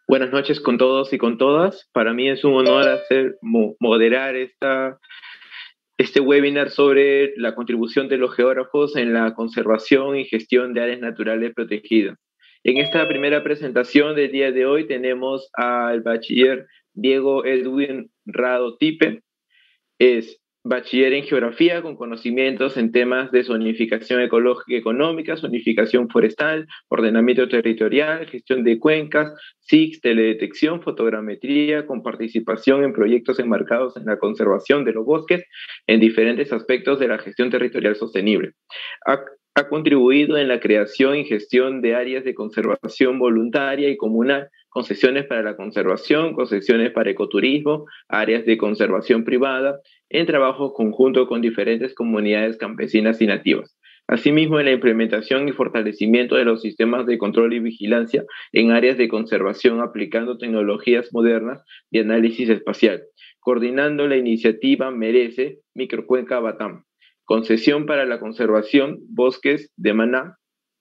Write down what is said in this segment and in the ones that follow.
Buenas noches con todos y con todas. Para mí es un honor moderar este webinar sobre la contribución de los geógrafos en la conservación y gestión de áreas naturales protegidas. En esta primera presentación del día de hoy tenemos al bachiller Diego Edwin Rado Tipe. Es bachiller en geografía con conocimientos en temas de zonificación ecológica y económica, zonificación forestal, ordenamiento territorial, gestión de cuencas, SICS, teledetección, fotogrametría, con participación en proyectos enmarcados en la conservación de los bosques en diferentes aspectos de la gestión territorial sostenible. Ha contribuido en la creación y gestión de áreas de conservación voluntaria y comunal, concesiones para la conservación, concesiones para ecoturismo, áreas de conservación privada, en trabajo conjunto con diferentes comunidades campesinas y nativas. Asimismo, en la implementación y fortalecimiento de los sistemas de control y vigilancia en áreas de conservación aplicando tecnologías modernas de análisis espacial, coordinando la iniciativa Merece Microcuenca Batam, concesión para la conservación Bosques de Maná,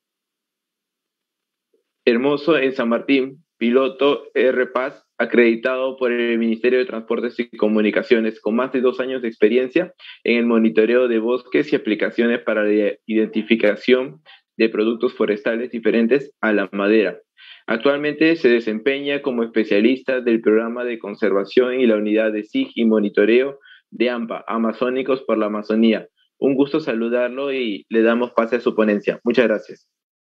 Hermoso en San Martín, piloto R-Paz, acreditado por el Ministerio de Transportes y Comunicaciones, con más de 2 años de experiencia en el monitoreo de bosques y aplicaciones para la identificación de productos forestales diferentes a la madera. Actualmente se desempeña como especialista del programa de conservación y la unidad de SIG y monitoreo de AMPA, Amazónicos por la Amazonía. Un gusto saludarlo y le damos pase a su ponencia. Muchas gracias.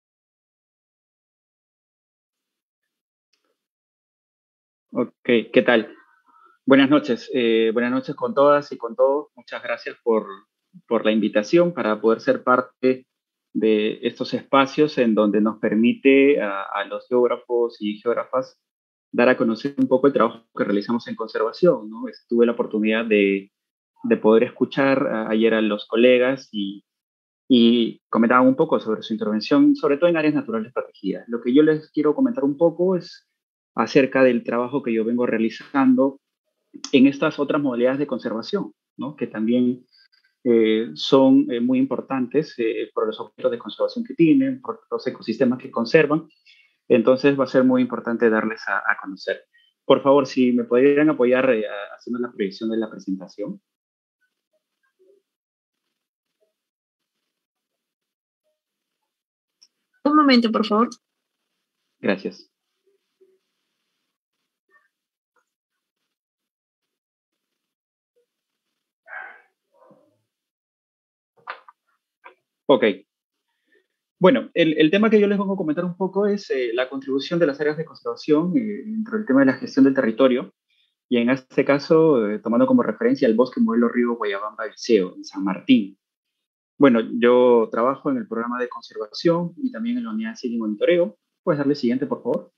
Ok, ¿qué tal? Buenas noches con todas y con todos. Muchas gracias por la invitación para poder ser parte de estos espacios en donde nos permite a los geógrafos y geógrafas dar a conocer un poco el trabajo que realizamos en conservación, ¿no? Tuve la oportunidad de poder escuchar ayer a los colegas y comentaban un poco sobre su intervención, sobre todo en áreas naturales protegidas. Lo que yo les quiero comentar un poco es acerca del trabajo que yo vengo realizando en estas otras modalidades de conservación, ¿no? Que también son muy importantes por los objetos de conservación que tienen, por los ecosistemas que conservan. Entonces va a ser muy importante darles a conocer. Por favor, si me podrían apoyar haciendo la proyección de la presentación. Un momento, por favor. Gracias. Ok. Bueno, el tema que yo les vengo a comentar un poco es la contribución de las áreas de conservación dentro del tema de la gestión del territorio. Y en este caso, tomando como referencia el bosque modelo Río Guayabamba Liceo, en San Martín. Bueno, yo trabajo en el programa de conservación y también en la unidad de monitoreo. ¿Puedes darle siguiente, por favor?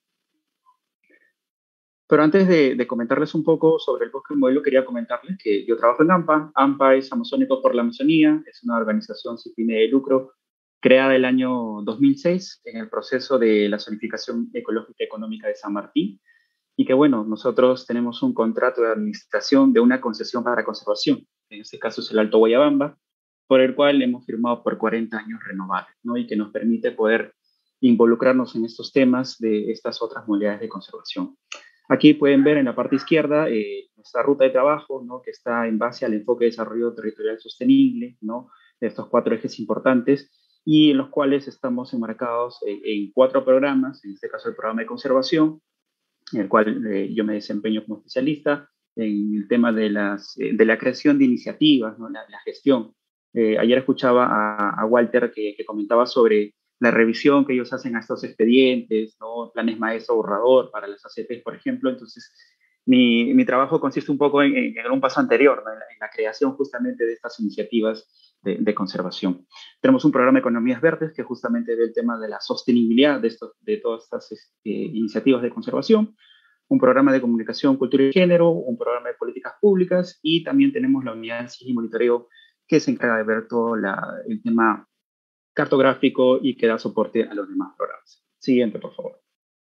Pero antes de comentarles un poco sobre el bosque modelo, quería comentarles que yo trabajo en AMPA. AMPA es Amazónicos por la Amazonía, es una organización sin fines de lucro creada el año 2006 en el proceso de la zonificación ecológica y económica de San Martín. Y que, bueno, nosotros tenemos un contrato de administración de una concesión para conservación, en este caso es el Alto Guayabamba, por el cual hemos firmado por 40 años renovables, ¿no? Y que nos permite poder involucrarnos en estos temas de estas otras modalidades de conservación. Aquí pueden ver en la parte izquierda nuestra ruta de trabajo, ¿no? Que está en base al enfoque de desarrollo territorial sostenible, ¿no? De estos 4 ejes importantes y en los cuales estamos enmarcados en 4 programas, en este caso el programa de conservación, en el cual yo me desempeño como especialista en el tema de la creación de iniciativas, ¿no? La gestión. Ayer escuchaba a Walter que comentaba sobre la revisión que ellos hacen a estos expedientes, ¿no? Planes maestro borrador para las ACPs, por ejemplo. Entonces, mi trabajo consiste un poco en un paso anterior, ¿no? En la creación justamente de estas iniciativas de conservación. Tenemos un programa de economías verdes que justamente ve el tema de la sostenibilidad de todas estas iniciativas de conservación, un programa de comunicación, cultura y género, un programa de políticas públicas y también tenemos la unidad de y monitoreo que se encarga de ver todo el tema cartográfico y que da soporte a los demás programas. Siguiente, por favor.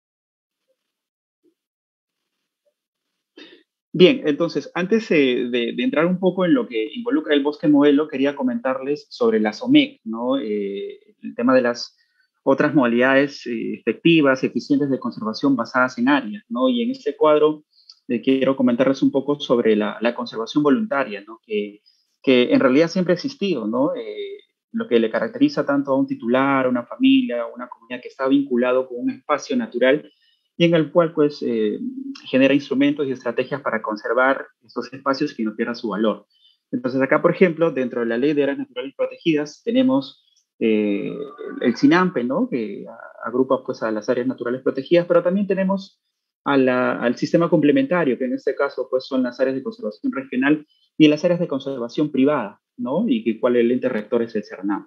Bien, entonces, antes de entrar un poco en lo que involucra el bosque modelo, quería comentarles sobre las OMEC, ¿no? El tema de las otras modalidades efectivas, eficientes de conservación basadas en áreas, ¿no? Y en este cuadro quiero comentarles un poco sobre la conservación voluntaria, ¿no? Que en realidad siempre ha existido, ¿no? Lo que le caracteriza tanto a un titular, a una familia, a una comunidad que está vinculado con un espacio natural y en el cual pues genera instrumentos y estrategias para conservar estos espacios y que no pierdan su valor. Entonces acá, por ejemplo, dentro de la Ley de Áreas Naturales Protegidas tenemos eh, el SINAMPE, ¿no? Que agrupa pues a las áreas naturales protegidas, pero también tenemos al sistema complementario, que en este caso pues son las áreas de conservación regional y las áreas de conservación privada, ¿no? Y que cuál el ente rector es el CERNAM.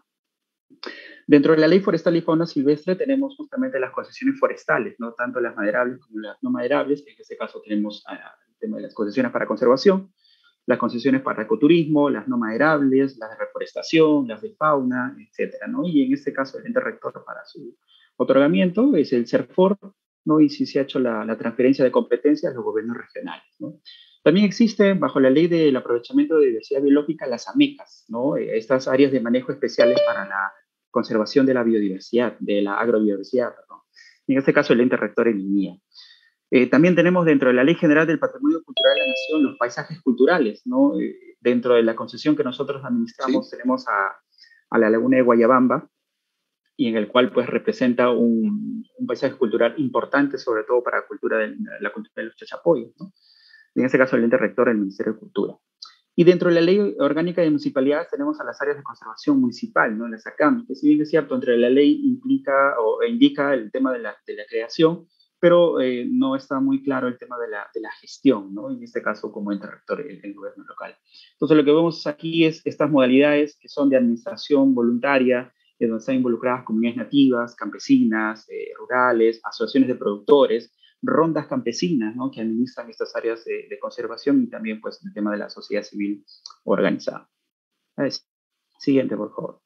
Dentro de la Ley Forestal y Fauna Silvestre tenemos justamente las concesiones forestales, ¿no? Tanto las maderables como las no maderables, que en este caso tenemos el tema de las concesiones para conservación, las concesiones para ecoturismo, las no maderables, las de reforestación, las de fauna, etcétera, ¿no? Y en este caso el ente rector para su otorgamiento es el CERFOR, ¿no? Y si se ha hecho la transferencia de competencias a los gobiernos regionales, ¿no? También existe, bajo la ley del aprovechamiento de diversidad biológica, las AMECAS, ¿no? Estas áreas de manejo especiales para la conservación de la biodiversidad, de la agrobiodiversidad, ¿no? En este caso el ente rector en línea. También tenemos dentro de la Ley General del Patrimonio Cultural de la Nación los paisajes culturales, ¿no? Dentro de la concesión que nosotros administramos, ¿sí? Tenemos a la Laguna de Guayabamba, y en el cual pues representa un paisaje cultural importante, sobre todo para la cultura de los chachapoyos, ¿no? En este caso el ente rector del Ministerio de Cultura. Y dentro de la Ley Orgánica de Municipalidades tenemos a las áreas de conservación municipal, ¿no? Las ACAM, que si bien es cierto, entre la ley implica o indica el tema de la creación, pero no está muy claro el tema de la gestión, ¿no? En este caso, como ente rector, el gobierno local. Entonces, lo que vemos aquí es estas modalidades que son de administración voluntaria, donde están involucradas comunidades nativas, campesinas, rurales, asociaciones de productores, rondas campesinas, ¿no? Que administran estas áreas de conservación y también pues el tema de la sociedad civil organizada. Siguiente, por favor.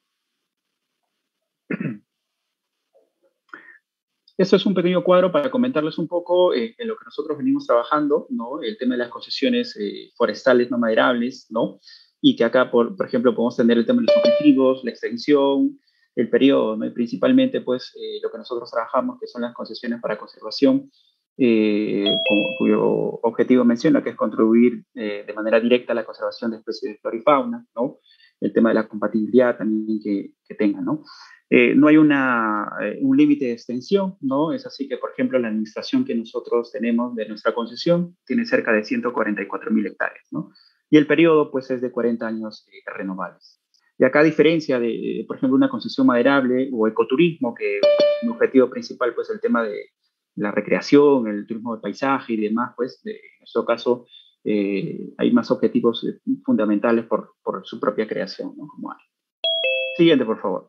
Esto es un pequeño cuadro para comentarles un poco en lo que nosotros venimos trabajando, ¿no? El tema de las concesiones forestales no maderables, ¿no? Y que acá, por ejemplo, podemos tener el tema de los objetivos, la extensión, el periodo, ¿no? Y principalmente, pues, lo que nosotros trabajamos, que son las concesiones para conservación, cuyo objetivo menciona que es contribuir de manera directa a la conservación de especies de flora y fauna, ¿no? El tema de la compatibilidad también que tengan, ¿no? No hay un límite de extensión, ¿no? Es así que, por ejemplo, la administración que nosotros tenemos de nuestra concesión tiene cerca de 144.000 hectáreas, ¿no? Y el periodo, pues, es de 40 años renovables. Y acá, a diferencia de, por ejemplo, una concesión maderable o ecoturismo, que un objetivo principal, pues, el tema de la recreación, el turismo de paisaje y demás, pues, en nuestro caso, hay más objetivos fundamentales por su propia creación, ¿no? Como hay. Siguiente, por favor.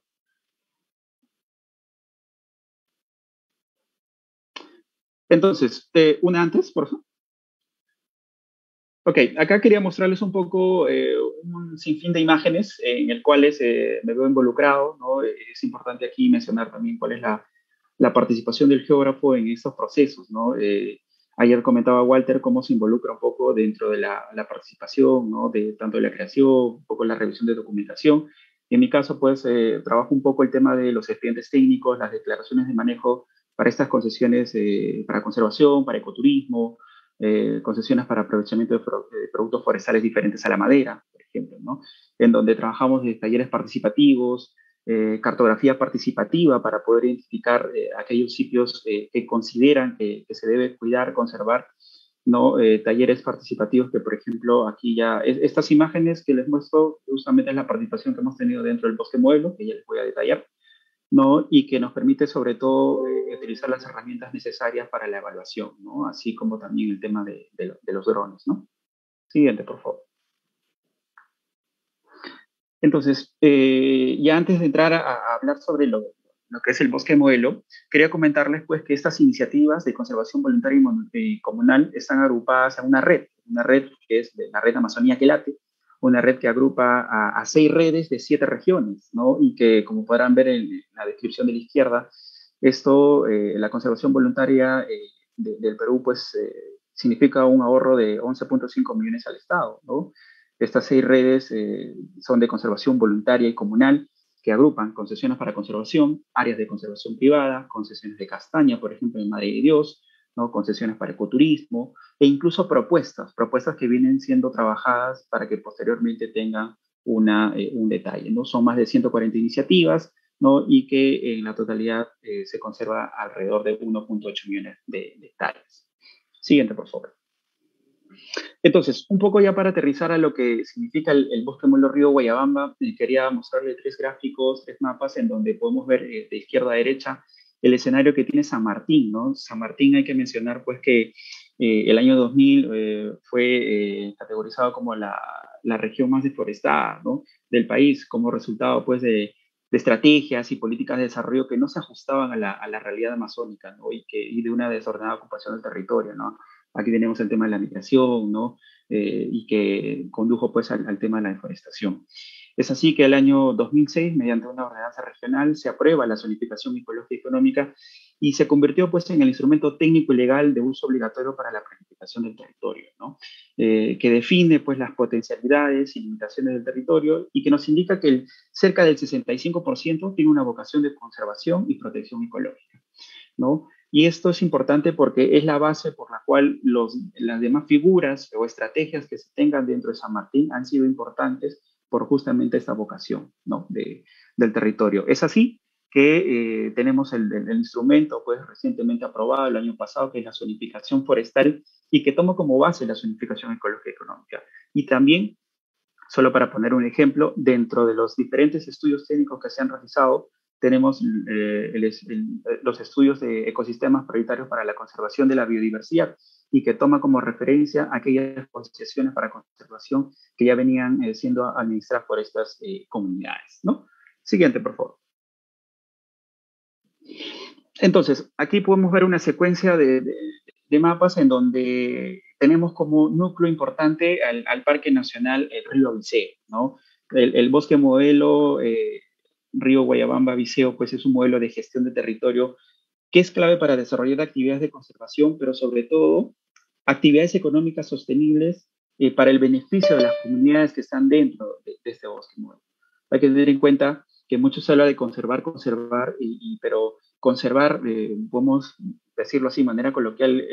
Entonces, una antes, por favor. Ok, acá quería mostrarles un poco un sinfín de imágenes en el cuales me veo involucrado, ¿no? Es importante aquí mencionar también cuál es la participación del geógrafo en estos procesos, ¿no? Ayer comentaba Walter cómo se involucra un poco dentro de la participación, ¿no? De tanto de la creación, un poco la revisión de documentación. En mi caso, pues, trabajo un poco el tema de los expedientes técnicos, las declaraciones de manejo para estas concesiones para conservación, para ecoturismo, concesiones para aprovechamiento de productos forestales diferentes a la madera, por ejemplo, ¿no? En donde trabajamos de talleres participativos, cartografía participativa para poder identificar aquellos sitios que consideran que se debe cuidar, conservar, ¿no? Talleres participativos que, por ejemplo, aquí ya, estas imágenes que les muestro justamente es la participación que hemos tenido dentro del bosque modelo, que ya les voy a detallar, ¿no? Y que nos permite sobre todo utilizar las herramientas necesarias para la evaluación, ¿no? Así como también el tema de los drones, ¿no? Siguiente, por favor. Entonces, ya antes de entrar a hablar sobre lo que es el bosque modelo, quería comentarles pues que estas iniciativas de conservación voluntaria y comunal están agrupadas a una red que es la red Amazonía Quelate, una red que agrupa a 6 redes de 7 regiones, ¿no? Y que, como podrán ver en la descripción de la izquierda, esto, la conservación voluntaria del Perú, pues, significa un ahorro de 11.5 millones al Estado, ¿no? Estas 6 redes son de conservación voluntaria y comunal que agrupan concesiones para conservación, áreas de conservación privada, concesiones de castaña, por ejemplo, en Madre de Dios, ¿no? Concesiones para ecoturismo, e incluso propuestas que vienen siendo trabajadas para que posteriormente tengan un detalle, ¿no? Son más de 140 iniciativas, ¿no? Y que en la totalidad se conserva alrededor de 1.8 millones de hectáreas. Siguiente, por favor. Entonces, un poco ya para aterrizar a lo que significa el bosque Modelo Río Guayabamba, quería mostrarle tres gráficos, tres mapas, en donde podemos ver de izquierda a derecha el escenario que tiene San Martín, ¿no? San Martín, hay que mencionar pues que el año 2000 fue categorizado como la región más deforestada, ¿no? Del país, como resultado pues de estrategias y políticas de desarrollo que no se ajustaban a la realidad amazónica, ¿no? Y de una desordenada ocupación del territorio, ¿no? Aquí tenemos el tema de la migración, ¿no? Y que condujo pues al tema de la deforestación. Es así que el año 2006, mediante una ordenanza regional, se aprueba la zonificación ecológica y económica y se convirtió pues en el instrumento técnico y legal de uso obligatorio para la planificación del territorio, ¿no? Que define pues las potencialidades y limitaciones del territorio y que nos indica que cerca del 65% tiene una vocación de conservación y protección ecológica, ¿no? Y esto es importante porque es la base por la cual las demás figuras o estrategias que se tengan dentro de San Martín han sido importantes por justamente esta vocación, ¿no? Del territorio. Es así que tenemos el instrumento pues, recientemente aprobado el año pasado, que es la zonificación forestal y que toma como base la zonificación ecológica y económica. Y también, solo para poner un ejemplo, dentro de los diferentes estudios técnicos que se han realizado, tenemos los estudios de ecosistemas prioritarios para la conservación de la biodiversidad y que toma como referencia aquellas concesiones para conservación que ya venían siendo administradas por estas comunidades, ¿no? Siguiente, por favor. Entonces, aquí podemos ver una secuencia de mapas en donde tenemos como núcleo importante al Parque Nacional el Río Viseo, ¿no? El bosque modelo Río Guayabamba Viseo, pues es un modelo de gestión de territorio que es clave para desarrollar actividades de conservación, pero sobre todo actividades económicas sostenibles para el beneficio de las comunidades que están dentro de este bosque modelo. Hay que tener en cuenta que mucho se habla de conservar, pero conservar, podemos decirlo así de manera coloquial,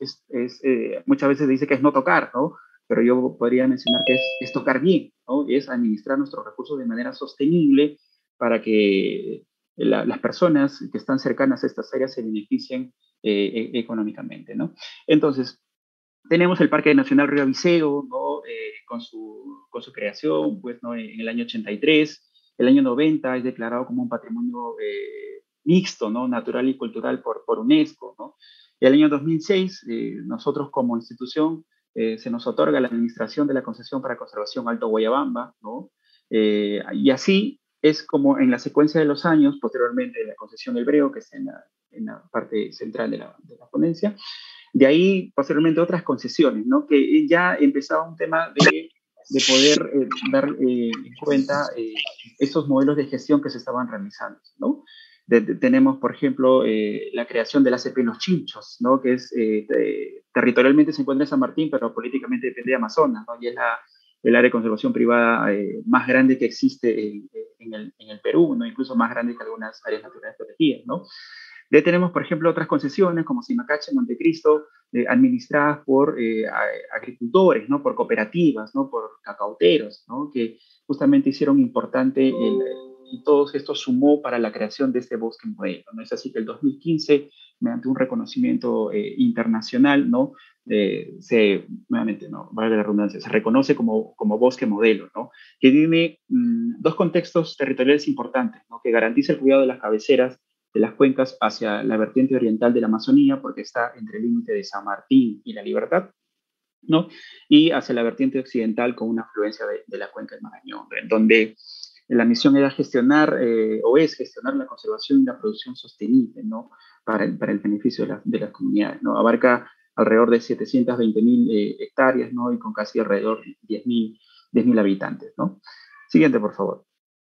muchas veces dice que es no tocar, ¿no? Pero yo podría mencionar que es tocar bien, ¿no? Es administrar nuestros recursos de manera sostenible para que las personas que están cercanas a estas áreas se beneficien económicamente, ¿no? Entonces, tenemos el Parque Nacional Río Viseo, ¿no? Con su creación, pues, ¿no? En el año 83, el año 90 es declarado como un patrimonio mixto, ¿no? Natural y cultural por UNESCO, ¿no? Y el año 2006, nosotros como institución, se nos otorga la administración de la concesión para conservación Alto Guayabamba, ¿no? Y así es como en la secuencia de los años, posteriormente la concesión del Breo, que está en la parte central de la ponencia, de ahí, posteriormente, otras concesiones, ¿no? Que ya empezaba un tema de poder dar en cuenta esos modelos de gestión que se estaban realizando, ¿no? Tenemos, por ejemplo, la creación del ACP Los Chinchos, ¿no? Que es, territorialmente se encuentra en San Martín, pero políticamente depende de Amazonas, ¿no? Y es el área de conservación privada más grande que existe en el Perú, ¿no? Incluso más grande que algunas áreas naturales protegidas, ¿no? Ya tenemos, por ejemplo, otras concesiones como Simacache, Montecristo, administradas por agricultores, ¿no? Por cooperativas, ¿no? Por cacauteros, ¿no? Que justamente hicieron importante y todo esto sumó para la creación de este bosque modelo, ¿no? Es así que el 2015, mediante un reconocimiento internacional, ¿no? Nuevamente, ¿no? Valga la redundancia, se reconoce como bosque modelo, ¿no? Que tiene dos contextos territoriales importantes, ¿no? Que garantiza el cuidado de las cabeceras de las cuencas hacia la vertiente oriental de la Amazonía, porque está entre el límite de San Martín y La Libertad, ¿no? Y hacia la vertiente occidental con una afluencia de la cuenca del Marañón, en donde la misión era gestionar, o es gestionar la conservación y la producción sostenible, ¿no? Para el beneficio de las comunidades, ¿no? Abarca alrededor de 720.000 hectáreas, ¿no? Y con casi alrededor de 10.000 habitantes, ¿no? Siguiente, por favor.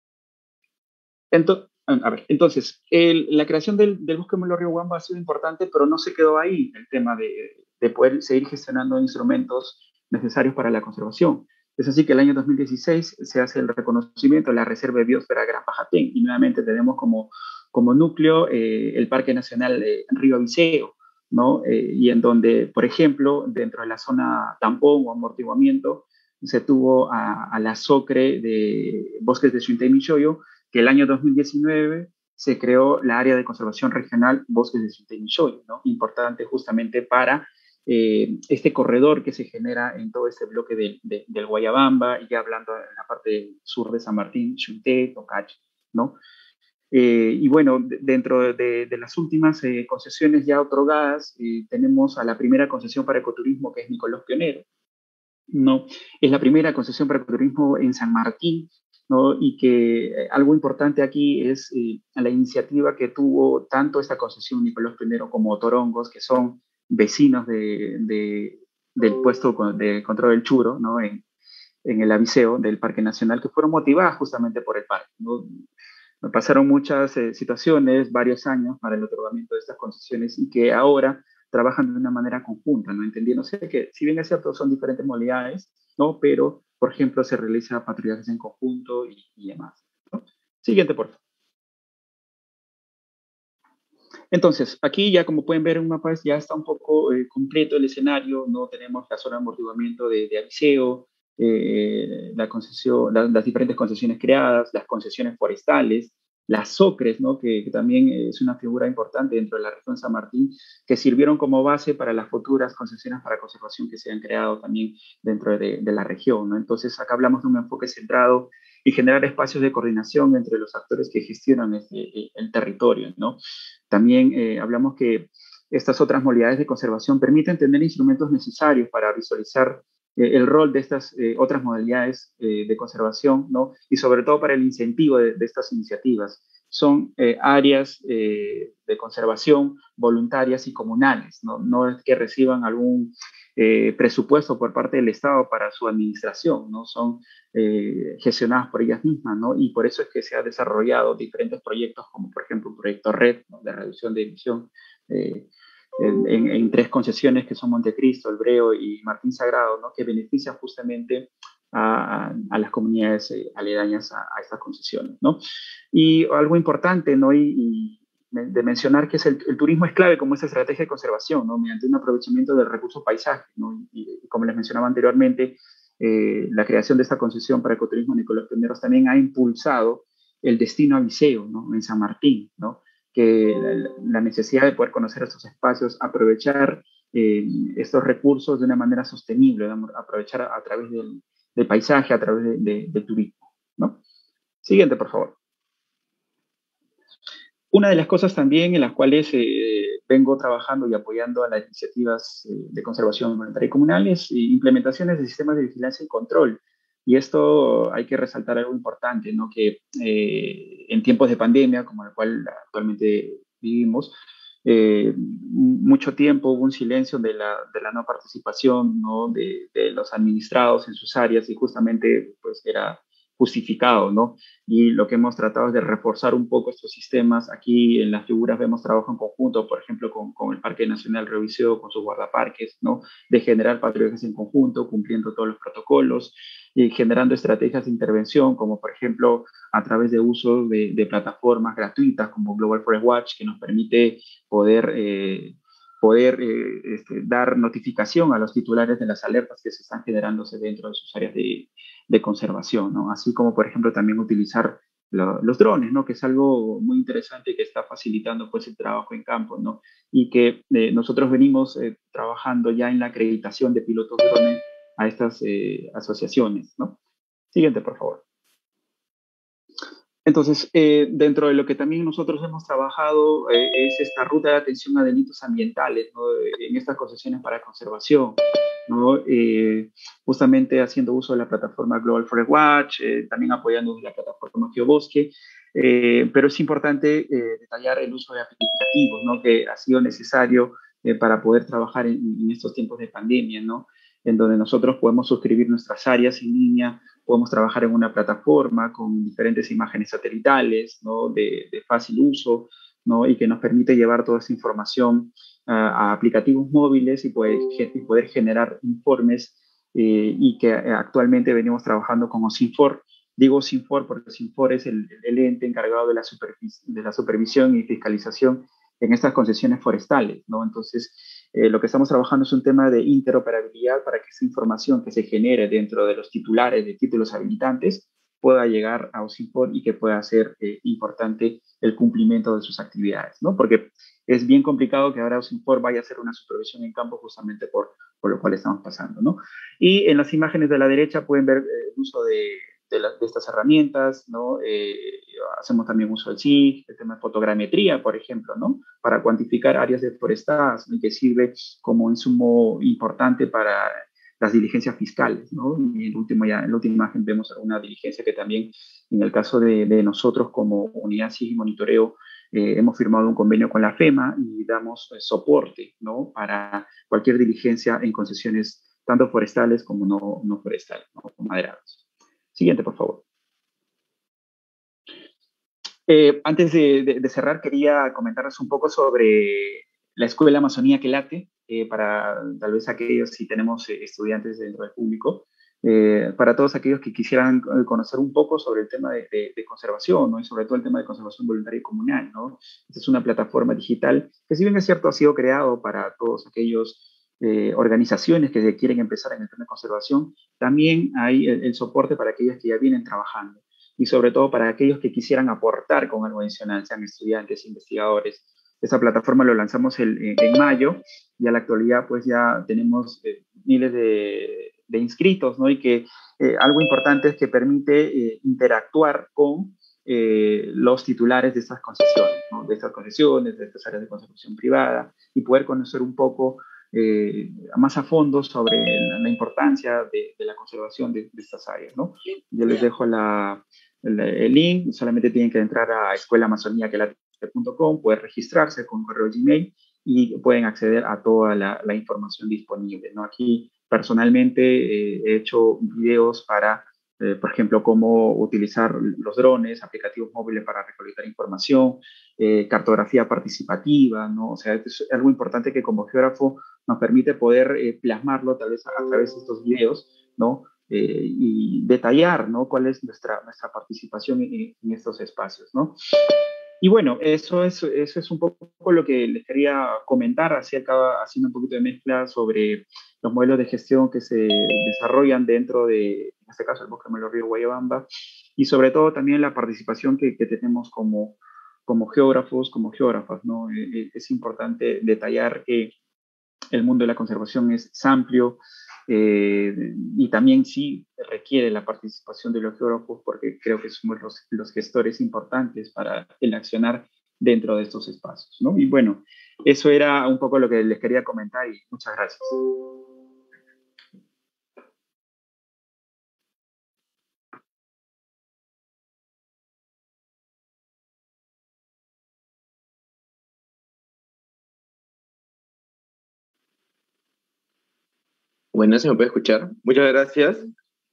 Entonces, la creación del bosque Modelo Río Guamba ha sido importante, pero no se quedó ahí el tema de poder seguir gestionando instrumentos necesarios para la conservación. Es así que el año 2016 se hace el reconocimiento de la Reserva de Biosfera Gran Pajatén y nuevamente tenemos como núcleo el Parque Nacional Río Viseo, ¿no? Y en donde, por ejemplo, dentro de la zona tampón o amortiguamiento, se tuvo a la SOCRE de Bosques de Suintey-Michoyo, que el año 2019 se creó la área de conservación regional Bosques de Suintey-Michoyo, ¿no? Importante justamente para este corredor que se genera en todo este bloque del Guayabamba, y ya hablando en la parte sur de San Martín, Chunté, Tocache, ¿no? Y bueno, dentro de las últimas concesiones ya otorgadas, tenemos a la primera concesión para ecoturismo, que es Nicolás Pionero, ¿no? Es la primera concesión para ecoturismo en San Martín, ¿no? Y que algo importante aquí es la iniciativa que tuvo tanto esta concesión Nicolás I como Torongos, que son vecinos del puesto de control del Churo, ¿no? En el aviseo del Parque Nacional, que fueron motivadas justamente por el parque, ¿no? Pasaron muchas situaciones, varios años para el otorgamiento de estas concesiones, y que ahora trabajan de una manera conjunta, ¿no? Entendiéndose que, si bien es cierto, son diferentes modalidades, ¿no? Pero, por ejemplo, se realiza patrullajes en conjunto y demás, ¿no? Siguiente, por favor. Entonces, aquí ya como pueden ver en un mapa ya está un poco completo el escenario, ¿no? Tenemos la zona de amortiguamiento de aviseo, la concesión, las diferentes concesiones creadas, las concesiones forestales, las SOCRES, ¿no? Que también es una figura importante dentro de la región San Martín, que sirvieron como base para las futuras concesiones para conservación que se han creado también dentro de la región, ¿no? Entonces, acá hablamos de un enfoque centrado y generar espacios de coordinación entre los actores que gestionan el territorio, ¿no? También hablamos que estas otras modalidades de conservación permiten tener instrumentos necesarios para visualizar el rol de estas otras modalidades de conservación, ¿no? Y sobre todo para el incentivo de estas iniciativas. Son áreas de conservación voluntarias y comunales, ¿no? No es que reciban algún presupuesto por parte del Estado para su administración, ¿no? Son gestionadas por ellas mismas, ¿no? Y por eso es que se han desarrollado diferentes proyectos, como por ejemplo un proyecto RED, ¿no? De reducción de emisión, en tres concesiones que son Montecristo, El Breo y Martín Sagrado, ¿no? Que benefician justamente a las comunidades aledañas a estas concesiones, ¿no? Y algo importante, ¿no? Y de mencionar que el turismo es clave como esa estrategia de conservación, ¿no? Mediante un aprovechamiento del recurso paisaje, ¿no? Y como les mencionaba anteriormente, la creación de esta concesión para ecoturismo Nicolás I también ha impulsado el destino a Viseo, ¿no? En San Martín, ¿no? Que la necesidad de poder conocer estos espacios, aprovechar estos recursos de una manera sostenible, aprovechar a través del paisaje, a través del turismo, ¿no? Siguiente, por favor. Una de las cosas también en las cuales vengo trabajando y apoyando a las iniciativas de conservación voluntaria y comunal es implementaciones de sistemas de vigilancia y control. Y esto hay que resaltar algo importante, ¿no? Que en tiempos de pandemia, como el cual actualmente vivimos, mucho tiempo hubo un silencio de la no participación, ¿no? De los administrados en sus áreas, y justamente pues era justificado, ¿no? Y lo que hemos tratado es de reforzar un poco estos sistemas. Aquí en las figuras vemos trabajo en conjunto, por ejemplo, con el Parque Nacional Río Viseo, con sus guardaparques, ¿no? De generar patrullajes en conjunto, cumpliendo todos los protocolos y generando estrategias de intervención, como por ejemplo a través de uso de plataformas gratuitas como Global Forest Watch, que nos permite poder dar notificación a los titulares de las alertas que se están generándose dentro de sus áreas de conservación, ¿no? Así como, por ejemplo, también utilizar los drones, ¿no? Que es algo muy interesante que está facilitando pues el trabajo en campo, ¿no? Y que nosotros venimos trabajando ya en la acreditación de pilotos drones a estas asociaciones, ¿no? Siguiente, por favor. Entonces, dentro de lo que también nosotros hemos trabajado es esta ruta de atención a delitos ambientales, ¿no? En estas concesiones para conservación, ¿no? Justamente haciendo uso de la plataforma Global Forest Watch, también apoyando la plataforma Geobosque, pero es importante detallar el uso de aplicativos, ¿no? Que ha sido necesario para poder trabajar en estos tiempos de pandemia, ¿no? En donde nosotros podemos suscribir nuestras áreas en línea, podemos trabajar en una plataforma con diferentes imágenes satelitales, ¿no? De fácil uso, ¿no? Y que nos permite llevar toda esa información a aplicativos móviles y poder generar informes y que actualmente venimos trabajando con OSINFOR. Digo OSINFOR porque OSINFOR es el ente encargado de la supervisión y fiscalización en estas concesiones forestales, ¿no? Entonces, lo que estamos trabajando es un tema de interoperabilidad para que esa información que se genere dentro de los titulares de títulos habilitantes pueda llegar a OSINFOR y que pueda ser importante el cumplimiento de sus actividades, ¿no? Porque es bien complicado que ahora OSINFOR vaya a hacer una supervisión en campo justamente por lo cual estamos pasando, ¿no? Y en las imágenes de la derecha pueden ver el uso de estas herramientas, ¿no? Hacemos también uso del SIG, el tema de fotogrametría, por ejemplo, ¿no? Para cuantificar áreas deforestadas, ¿no? Y que sirve como insumo importante para las diligencias fiscales, ¿no? Y en la última imagen vemos una diligencia que también, en el caso de nosotros como unidad SIG y monitoreo, hemos firmado un convenio con la FEMA y damos soporte, ¿no? Para cualquier diligencia en concesiones tanto forestales como no forestales, ¿no? Como maderadas. Siguiente, por favor. Antes de cerrar, quería comentarles un poco sobre la Escuela Amazonía que late, para tal vez aquellos, si tenemos estudiantes dentro del público, para todos aquellos que quisieran conocer un poco sobre el tema de conservación, ¿no? Y sobre todo el tema de conservación voluntaria y comunal, ¿no? Esta es una plataforma digital que, si bien es cierto, ha sido creado para todos aquellos organizaciones que quieren empezar en el tema de conservación, también hay el soporte para aquellas que ya vienen trabajando y sobre todo para aquellos que quisieran aportar con algo adicional, sean estudiantes, investigadores. Esa plataforma lo lanzamos en mayo y a la actualidad pues ya tenemos miles de inscritos, ¿no? Y que algo importante es que permite interactuar con los titulares de estas concesiones, ¿no? De estas concesiones, de estas áreas de conservación privada y poder conocer un poco más a fondo sobre importancia de la conservación de estas áreas, ¿no? Yo les dejo el link, solamente tienen que entrar a escuelaamazoniaquelate.com, poder registrarse con un correo Gmail y pueden acceder a toda la información disponible, ¿no? Aquí personalmente he hecho videos para, por ejemplo, cómo utilizar los drones, aplicativos móviles para recolectar información, cartografía participativa, ¿no? O sea, es algo importante que como geógrafo nos permite poder plasmarlo tal vez a través de estos videos, ¿no? Y detallar, ¿no? Cuál es nuestra participación en estos espacios, ¿no? Y bueno, eso es un poco lo que les quería comentar, haciendo un poquito de mezcla sobre los modelos de gestión que se desarrollan dentro de, en este caso, el Bosque Melo Río Guayabamba, y sobre todo también la participación que tenemos como geógrafos, como geógrafas, ¿no? Es importante detallar que el mundo de la conservación es amplio y también sí requiere la participación de los geógrafos porque creo que somos los gestores importantes para el accionar dentro de estos espacios, ¿no? Y bueno, eso era un poco lo que les quería comentar y muchas gracias. Bueno, ¿se me puede escuchar? Muchas gracias.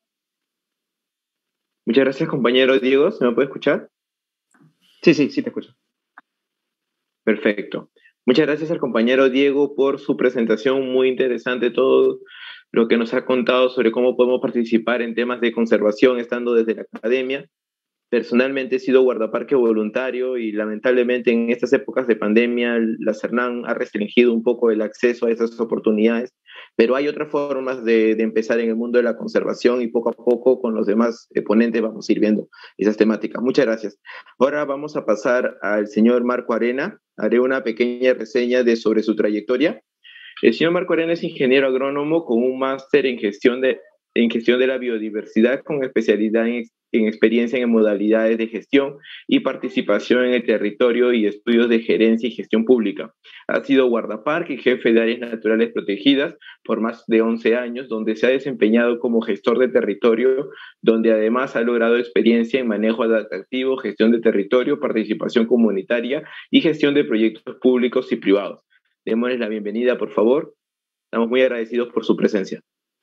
Muchas gracias, compañero Diego. ¿Se me puede escuchar? Sí, te escucho. Perfecto. Muchas gracias al compañero Diego por su presentación muy interesante, todo lo que nos ha contado sobre cómo podemos participar en temas de conservación estando desde la academia. Personalmente he sido guardaparque voluntario y lamentablemente en estas épocas de pandemia la CERNAN ha restringido un poco el acceso a esas oportunidades, pero hay otras formas de empezar en el mundo de la conservación y poco a poco con los demás ponentes vamos a ir viendo esas temáticas. Muchas gracias. Ahora vamos a pasar al señor Marco Arena. Haré una pequeña reseña sobre su trayectoria. El señor Marco Arena es ingeniero agrónomo con un máster en gestión de la biodiversidad con especialidad en experiencia en modalidades de gestión y participación en el territorio y estudios de gerencia y gestión pública. Ha sido guardaparque y jefe de áreas naturales protegidas por más de 11 años, donde se ha desempeñado como gestor de territorio, donde además ha logrado experiencia en manejo adaptativo, gestión de territorio, participación comunitaria y gestión de proyectos públicos y privados. Démosles la bienvenida, por favor. Estamos muy agradecidos por su presencia.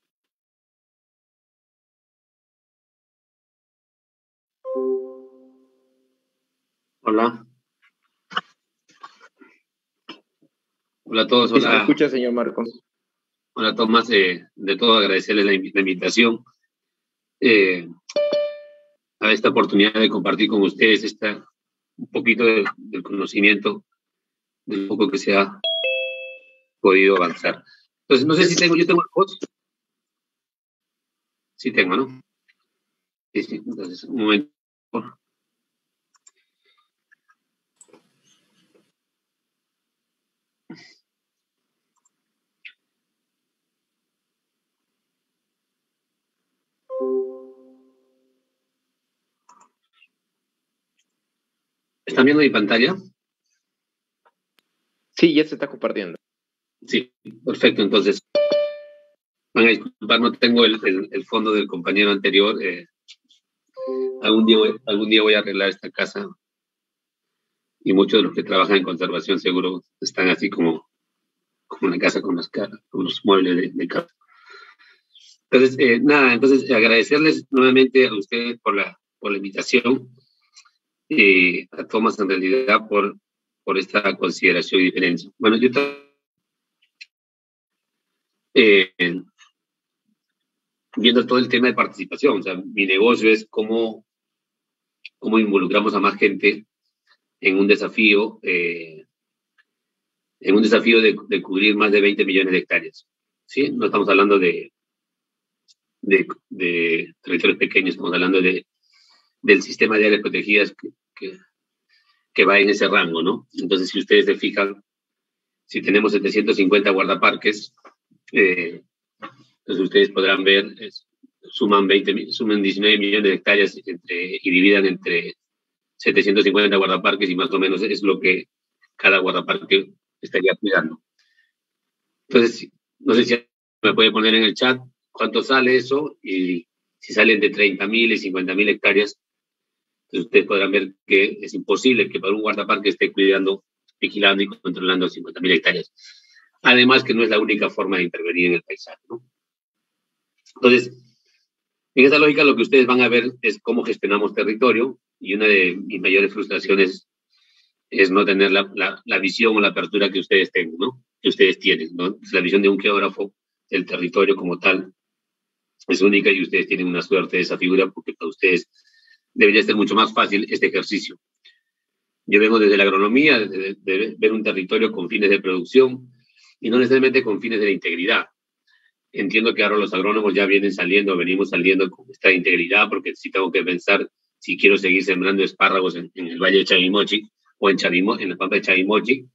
Hola. Hola a todos, Sí, se me hola. escucha, señor Marcos. Hola, Tomás. De todo agradecerles la invitación a esta oportunidad de compartir con ustedes un poquito del conocimiento del poco que se ha podido avanzar. Entonces, no sé si yo tengo el host. Sí tengo, ¿no? Sí. Entonces, un momento. ¿Están viendo mi pantalla? Sí, ya se está compartiendo. Sí, perfecto. Entonces, van a disculpar, no tengo el fondo del compañero anterior. Algún día voy a arreglar esta casa y muchos de los que trabajan en conservación seguro están así como una casa con los muebles de casa. Entonces, entonces agradecerles nuevamente a ustedes por la invitación, a Tomás en realidad por esta consideración y diferencia. Bueno, yo viendo todo el tema de participación, o sea, mi negocio es cómo involucramos a más gente en un desafío, de cubrir más de 20 millones de hectáreas. ¿Sí? No estamos hablando de territorios pequeños, estamos hablando del sistema de áreas protegidas que va en ese rango, ¿no? Entonces, si ustedes se fijan, si tenemos 750 guardaparques, entonces ustedes podrán ver, suman 19 millones de hectáreas y dividan entre 750 guardaparques y más o menos es lo que cada guardaparque estaría cuidando. Entonces, no sé si me puede poner en el chat cuánto sale eso y si salen de 30.000 y 50.000 hectáreas, entonces ustedes podrán ver que es imposible que para un guardaparque esté cuidando, vigilando y controlando 50.000 hectáreas. Además que no es la única forma de intervenir en el paisaje, ¿no? Entonces, en esa lógica lo que ustedes van a ver es cómo gestionamos territorio y una de mis mayores frustraciones es no tener la visión o la apertura que ustedes tengan, ¿no? Que ustedes tienen, ¿no? La visión de un geógrafo del territorio como tal es única y ustedes tienen una suerte de esa figura porque para ustedes debería ser mucho más fácil este ejercicio. Yo vengo desde la agronomía, de ver un territorio con fines de producción y no necesariamente con fines de la integridad. Entiendo que ahora los agrónomos ya venimos saliendo con esta integridad porque sí tengo que pensar si quiero seguir sembrando espárragos en el Valle de Chavimochic o en la pampa de Chavimochic,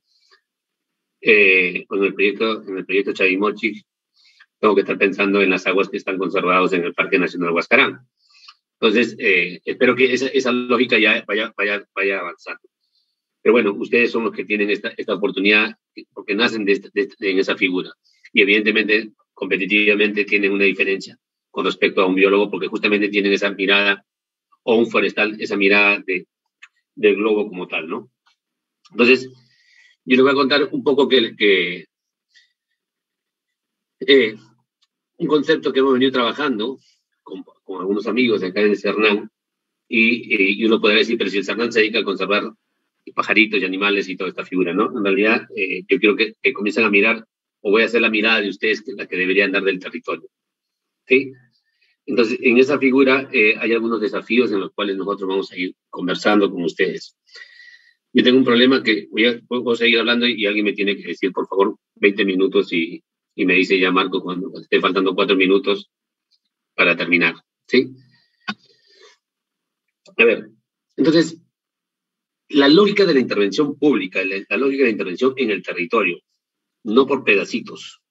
o en el proyecto Chavimochic, tengo que estar pensando en las aguas que están conservadas en el Parque Nacional Huascarán. Entonces, espero que esa lógica ya vaya avanzando. Pero bueno, ustedes son los que tienen esta oportunidad porque nacen en esa figura. Y evidentemente, competitivamente, tienen una diferencia con respecto a un biólogo porque justamente tienen esa mirada, o un forestal, esa mirada del globo como tal, ¿no? Entonces, yo les voy a contar un poco un concepto que hemos venido trabajando con algunos amigos acá en el Cernán, y uno podría decir, pero si el Cernán se dedica a conservar pajaritos y animales y toda esta figura, ¿no? En realidad, yo quiero que comiencen a mirar, o voy a hacer la mirada de ustedes, que es la que deberían dar del territorio, ¿sí? Entonces, en esa figura hay algunos desafíos en los cuales nosotros vamos a ir conversando con ustedes. Yo tengo un problema que puedo seguir hablando y alguien me tiene que decir, por favor, 20 minutos y me dice ya Marco cuando esté faltando 4 minutos para terminar, ¿sí? A ver, entonces, la lógica de la intervención pública, la lógica de la intervención en el territorio, no por pedacitos.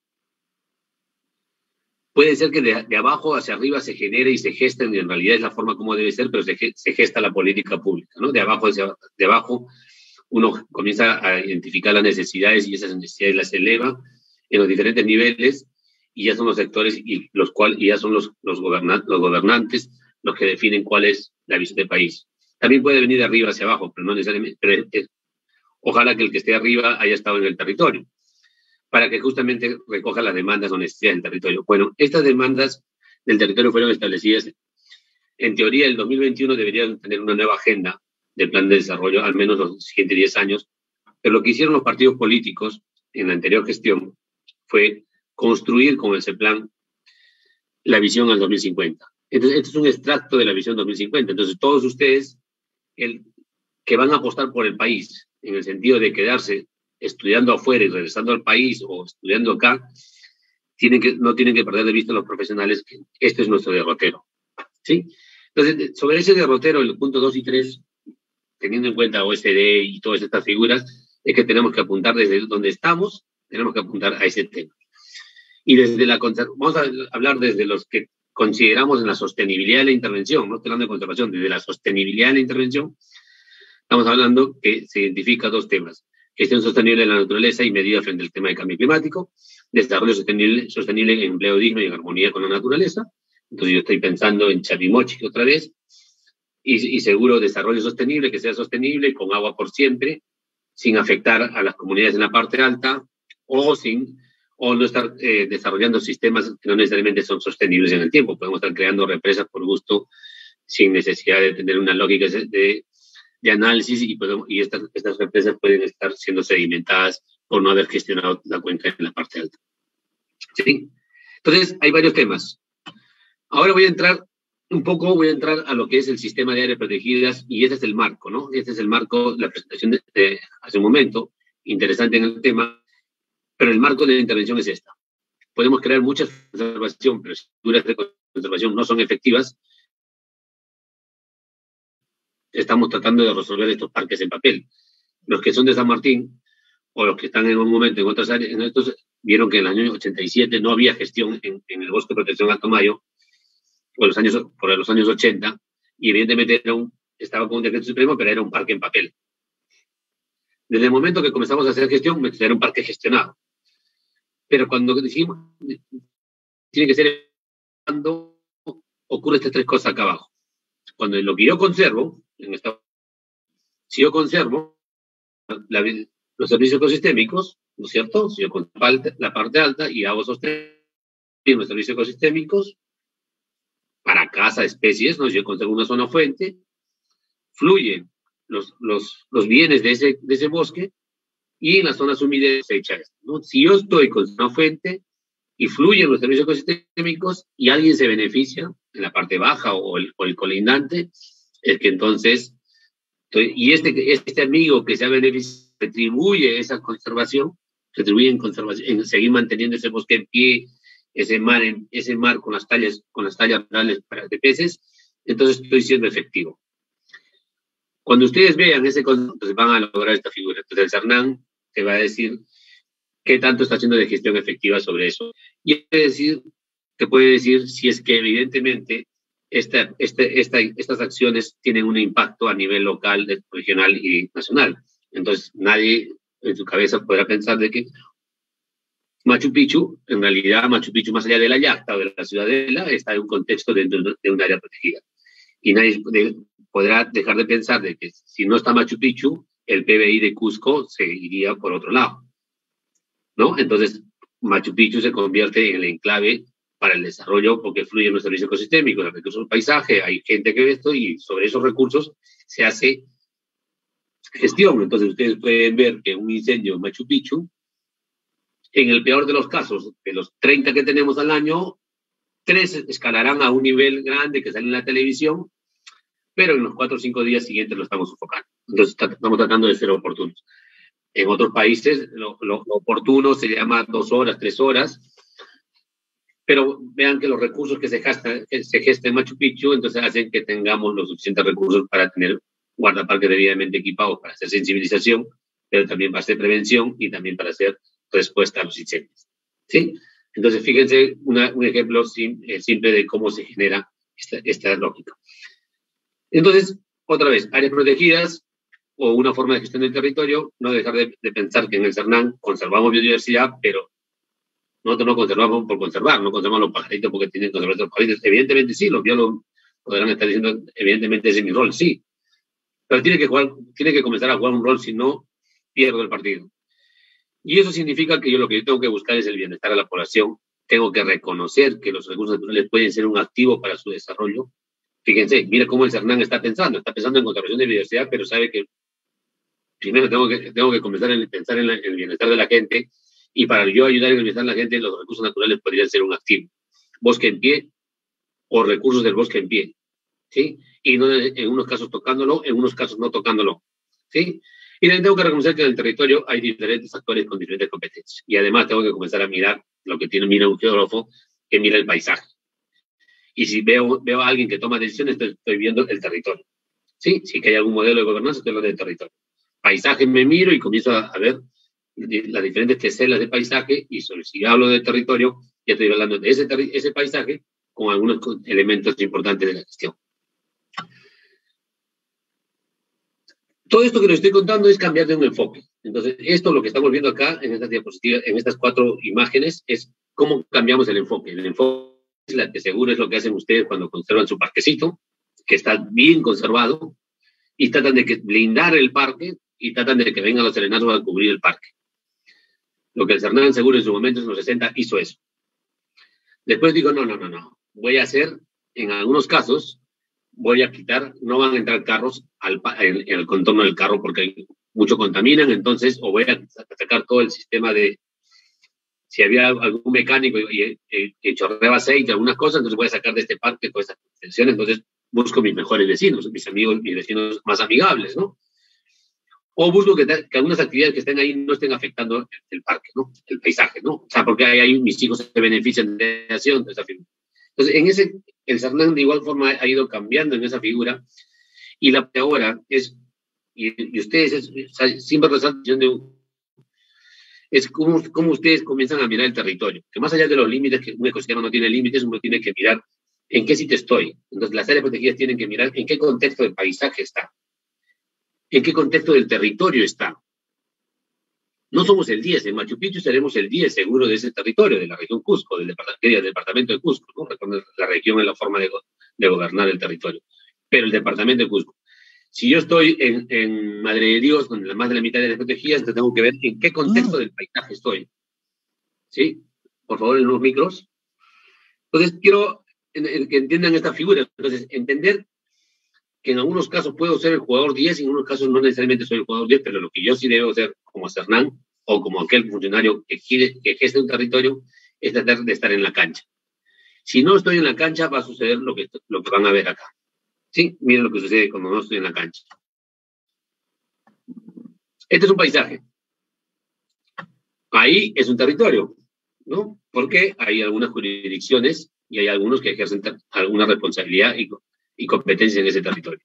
Puede ser que de abajo hacia arriba se genere y se geste, y en realidad es la forma como debe ser, pero se gesta la política pública, ¿no? De abajo uno comienza a identificar las necesidades y esas necesidades las eleva en los diferentes niveles y ya son los sectores y ya son los gobernantes los que definen cuál es la visión del país. También puede venir de arriba hacia abajo, pero no necesariamente. Ojalá que el que esté arriba haya estado en el territorio, para que justamente recoja las demandas o necesidades del territorio. Bueno, estas demandas del territorio fueron establecidas. En teoría, el 2021 deberían tener una nueva agenda del plan de desarrollo, al menos los siguientes 10 años, pero lo que hicieron los partidos políticos en la anterior gestión fue construir con el CEPLAN la visión al 2050. Entonces, esto es un extracto de la visión 2050. Entonces, todos ustedes que van a apostar por el país, en el sentido de quedarse estudiando afuera y regresando al país o estudiando acá, no tienen que perder de vista a los profesionales que este es nuestro derrotero. ¿Sí? Entonces, sobre ese derrotero, el punto 2 y 3, teniendo en cuenta OSD y todas estas figuras, es que tenemos que apuntar desde donde estamos, tenemos que apuntar a ese tema. Y vamos a hablar desde los que consideramos en la sostenibilidad de la intervención, no estoy hablando de conservación, desde la sostenibilidad de la intervención, estamos hablando que se identifica dos temas: gestión sostenible de la naturaleza y medidas frente al tema del cambio climático, desarrollo sostenible, empleo digno y en armonía con la naturaleza. Entonces yo estoy pensando en Chavimochic otra vez, y seguro desarrollo sostenible, que sea sostenible, con agua por siempre, sin afectar a las comunidades en la parte alta, o no estar desarrollando sistemas que no necesariamente son sostenibles en el tiempo. Podemos estar creando represas por gusto, sin necesidad de tener una lógica de análisis, y estas represas pueden estar siendo sedimentadas por no haber gestionado la cuenca en la parte alta. ¿Sí? Entonces, hay varios temas. Ahora voy a entrar a lo que es el sistema de áreas protegidas, y este es el marco, ¿no? Este es el marco, la presentación de hace un momento, interesante en el tema, pero el marco de la intervención es esta. Podemos crear muchas conservación, pero si las figuras de conservación no son efectivas, estamos tratando de resolver estos parques en papel. Los que son de San Martín, o los que están en un momento en otras áreas, vieron que en el año 87 no había gestión en el Bosque de Protección Alto Mayo, por los años 80, y evidentemente estaba con un decreto supremo, pero era un parque en papel. Desde el momento que comenzamos a hacer gestión, era un parque gestionado. Pero cuando decimos, tiene que ser cuando ocurre estas tres cosas acá abajo. Cuando en lo que yo conservo, si yo conservo los servicios ecosistémicos, ¿no es cierto? Si yo conservo la parte alta y hago sostenible los servicios ecosistémicos, para casa, especies, ¿no? Si yo conservo una zona fuente, fluyen los bienes de ese bosque, y en las zonas humildes se echa esto, ¿no? Si yo estoy con una fuente y fluyen los servicios ecosistémicos y alguien se beneficia en la parte baja o el colindante, es que entonces, y este amigo que se ha beneficiado retribuye esa conservación, en seguir manteniendo ese bosque en pie, ese mar con las tallas reales de peces, entonces estoy siendo efectivo. Cuando ustedes vean ese concepto, van a lograr esta figura. Entonces el Cernam te va a decir qué tanto está haciendo de gestión efectiva sobre eso. Y te puede decir si es que evidentemente estas acciones tienen un impacto a nivel local, regional y nacional. Entonces nadie en su cabeza podrá pensar de que Machu Picchu, en realidad Machu Picchu, más allá de la yacta o de la ciudadela, está en un contexto dentro de un área protegida. Y nadie podrá dejar de pensar de que si no está Machu Picchu, el PBI de Cusco se iría por otro lado, ¿no? Entonces, Machu Picchu se convierte en el enclave para el desarrollo, porque fluyen los servicios ecosistémicos, los recursos del paisaje, hay gente que ve esto, y sobre esos recursos se hace gestión. Entonces, ustedes pueden ver que un incendio en Machu Picchu, en el peor de los casos, de los 30 que tenemos al año, 3 escalarán a un nivel grande que sale en la televisión, pero en los 4 o 5 días siguientes lo estamos sofocando. Entonces estamos tratando de ser oportunos. En otros países lo oportuno se llama 2 horas, 3 horas, pero vean que los recursos que se gestan en Machu Picchu, entonces hacen que tengamos los suficientes recursos para tener guardaparques debidamente equipados para hacer sensibilización, pero también para hacer prevención y también para hacer respuesta a los incendios. ¿Sí? Entonces fíjense un ejemplo simple de cómo se genera esta lógica. Entonces, otra vez, áreas protegidas o una forma de gestión del territorio, no dejar de pensar que en el Cernam conservamos biodiversidad, pero nosotros no conservamos por conservar, no conservamos los pajaritos porque tienen que conservar los pajaritos. Evidentemente sí, los biólogos podrán estar diciendo, evidentemente ese es mi rol, sí, pero tiene que comenzar a jugar un rol, si no, pierdo el partido. Y eso significa que lo que yo tengo que buscar es el bienestar de la población, tengo que reconocer que los recursos naturales pueden ser un activo para su desarrollo. Fíjense, mira cómo el Cernam está pensando en conservación de biodiversidad, pero sabe que primero tengo que comenzar a pensar en el bienestar de la gente, Y para yo ayudar a bienestar a la gente, los recursos naturales podrían ser un activo. Bosque en pie o recursos del bosque en pie, ¿sí? Y no en unos casos tocándolo, en unos casos no tocándolo, ¿sí? Y también tengo que reconocer que en el territorio hay diferentes actores con diferentes competencias. Y además tengo que comenzar a mirar lo que mira un geógrafo, que mira el paisaje. Y si veo a alguien que toma decisiones, estoy viendo el territorio, ¿sí? Si que hay algún modelo de gobernanza, estoy hablando del territorio. Paisaje me miro y comienzo a ver las diferentes teselas de paisaje, y si hablo de territorio, ya estoy hablando de ese paisaje con algunos elementos importantes de la gestión. Todo esto que les estoy contando es cambiar de un enfoque. Entonces, esto lo que estamos viendo acá en estas diapositivas, en estas 4 imágenes, es cómo cambiamos el enfoque. El enfoque es la que seguro es lo que hacen ustedes cuando conservan su parquecito, que está bien conservado, y tratan de blindar el parque y tratan de que vengan los serenazgos a cubrir el parque. Lo que el Cernam seguro en su momento, en los 60, hizo eso. Después digo, no. Voy a hacer, en algunos casos, voy a quitar, no van a entrar carros en el contorno del carro porque mucho contaminan, entonces, o voy a sacar todo el sistema de, si había algún mecánico y chorreaba aceite, algunas cosas, entonces voy a sacar de este parque todas esas extensiones, entonces busco mis mejores vecinos, mis amigos, mis vecinos más amigables, ¿no? O busco que algunas actividades que estén ahí no estén afectando el parque, ¿no? El paisaje, ¿no? O sea, porque ahí mis hijos se benefician de esa figura. Entonces, el Cernam de igual forma ha ido cambiando en esa figura, y la que ahora es, y ustedes siempre resaltan es cómo ustedes comienzan a mirar el territorio, que más allá de los límites, que un ecosistema no tiene límites, uno tiene que mirar en qué sitio estoy. Entonces, las áreas protegidas tienen que mirar en qué contexto del paisaje está, en qué contexto del territorio está. No somos el 10, en Machu Picchu seremos el 10 seguro de ese territorio, de la región Cusco, del departamento de Cusco, ¿no? La región es la forma de gobernar el territorio, pero el departamento de Cusco. Si yo estoy en Madre de Dios, con más de la mitad de las protegidas, entonces tengo que ver en qué contexto del paisaje estoy. ¿Sí? Por favor, en los micros. Entonces, quiero que entiendan esta figura. Entonces, entender que en algunos casos puedo ser el jugador 10, y en algunos casos no necesariamente soy el jugador 10, pero lo que yo sí debo ser como Cernam o como aquel funcionario que geste un territorio es tratar de estar en la cancha. Si no estoy en la cancha, va a suceder lo que van a ver acá. ¿Sí? Miren lo que sucede cuando no estoy en la cancha. Este es un paisaje. Ahí es un territorio, ¿no? Porque hay algunas jurisdicciones y hay algunos que ejercen alguna responsabilidad y competencia en ese territorio.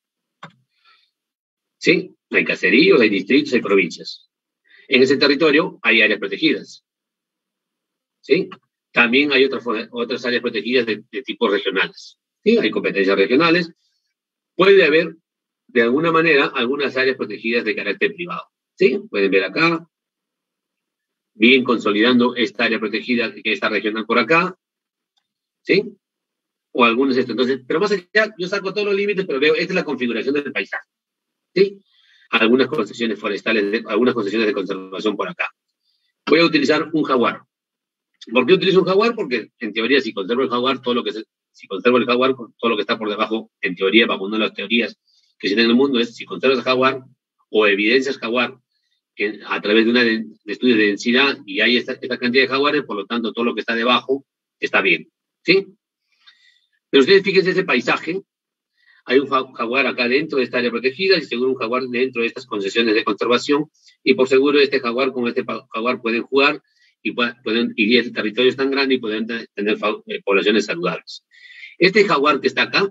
¿Sí? Hay caseríos, hay distritos, hay provincias. En ese territorio hay áreas protegidas. ¿Sí? También hay otras áreas protegidas de tipo regionales. ¿Sí? Hay competencias regionales. Puede haber, de alguna manera, algunas áreas protegidas de carácter privado. ¿Sí? Pueden ver acá, bien consolidando esta área protegida, esta regional por acá. ¿Sí? O algunos esto. Entonces, pero más allá, yo saco todos los límites, pero veo, esta es la configuración del paisaje. ¿Sí? Algunas concesiones forestales, algunas concesiones de conservación por acá. Voy a utilizar un jaguar. ¿Por qué utilizo un jaguar? Porque, en teoría, si conservo el jaguar, todo lo que está por debajo, en teoría, bajo una de las teorías que se tiene en el mundo, es si conservas el jaguar o evidencias jaguar a través de estudios de densidad, y hay esta cantidad de jaguares, por lo tanto, todo lo que está debajo está bien. ¿Sí? Pero ustedes fíjense ese paisaje. Hay un jaguar acá dentro de esta área protegida, y seguro un jaguar dentro de estas concesiones de conservación, y por seguro este jaguar con este jaguar pueden jugar, y el territorio es tan grande y pueden tener poblaciones saludables. Este jaguar que está acá,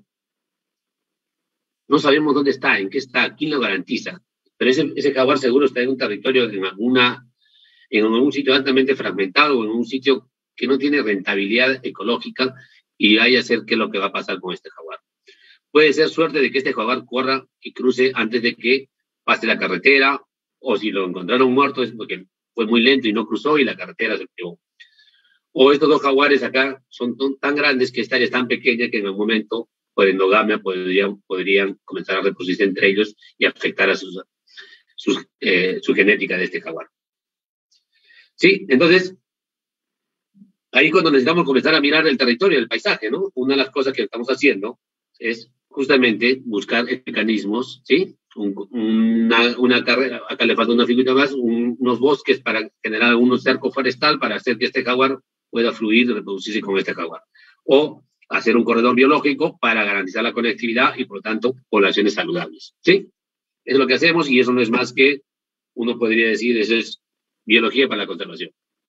no sabemos dónde está, en qué está, quién lo garantiza, pero ese jaguar seguro está en un territorio, en algún sitio altamente fragmentado, o en un sitio que no tiene rentabilidad ecológica, y hay que hacer qué es lo que va a pasar con este jaguar. Puede ser suerte de que este jaguar corra y cruce antes de que pase la carretera, o si lo encontraron muerto es porque fue muy lento y no cruzó y la carretera se pegó. O estos dos jaguares acá son tan grandes que esta área es tan pequeña que en algún momento, por endogamia, podrían comenzar a reproducirse entre ellos y afectar a su genética de este jaguar. ¿Sí? Entonces, ahí cuando necesitamos comenzar a mirar el territorio, el paisaje, ¿no? Una de las cosas que estamos haciendo es justamente buscar mecanismos, ¿sí? una carrera, acá le falta una figura más, unos bosques para generar un cerco forestal para hacer que este jaguar pueda fluir y reproducirse con este jaguar. O hacer un corredor biológico para garantizar la conectividad y, por lo tanto, poblaciones saludables. ¿Sí? Eso es lo que hacemos y eso no es más que, uno podría decir, eso es biología para la conservación.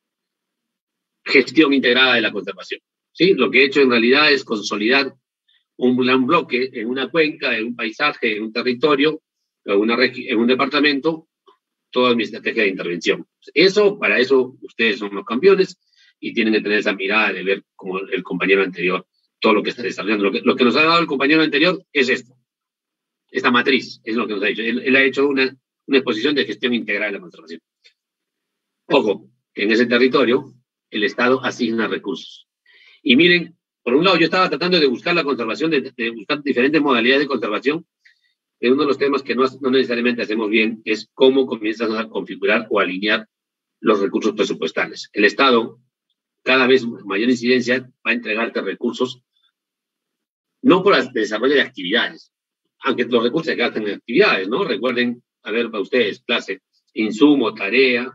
Gestión integrada de la conservación. ¿Sí? Lo que he hecho en realidad es consolidar un bloque en una cuenca, en un paisaje, en un territorio, en un departamento, toda mi estrategia de intervención. Para eso ustedes son los campeones y tienen que tener esa mirada de ver como el compañero anterior, todo lo que está desarrollando. Lo que nos ha dado el compañero anterior es esto, esta matriz, es lo que nos ha dicho. Él ha hecho una exposición de gestión integral de la conservación. Ojo, que en ese territorio el Estado asigna recursos. Y miren, por un lado yo estaba tratando de buscar la conservación, de buscar diferentes modalidades de conservación. Uno de los temas que no necesariamente hacemos bien es cómo comienzan a configurar o alinear los recursos presupuestales. El Estado, cada vez mayor incidencia, va a entregarte recursos, no por el desarrollo de actividades, aunque los recursos se gastan en actividades, ¿no? Recuerden, a ver, para ustedes, clase, insumo, tarea,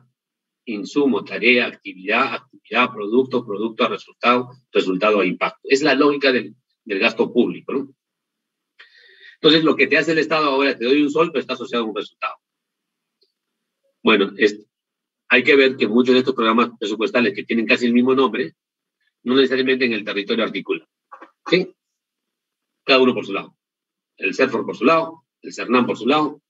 actividad, producto, resultado a impacto. Es la lógica del gasto público, ¿no? Entonces, lo que te hace el Estado ahora, te doy un sol, pero está asociado a un resultado. Bueno, hay que ver que muchos de estos programas presupuestales que tienen casi el mismo nombre, no necesariamente en el territorio articulan. ¿Sí? Cada uno por su lado. El CERFOR por su lado, el CERNAM por su lado,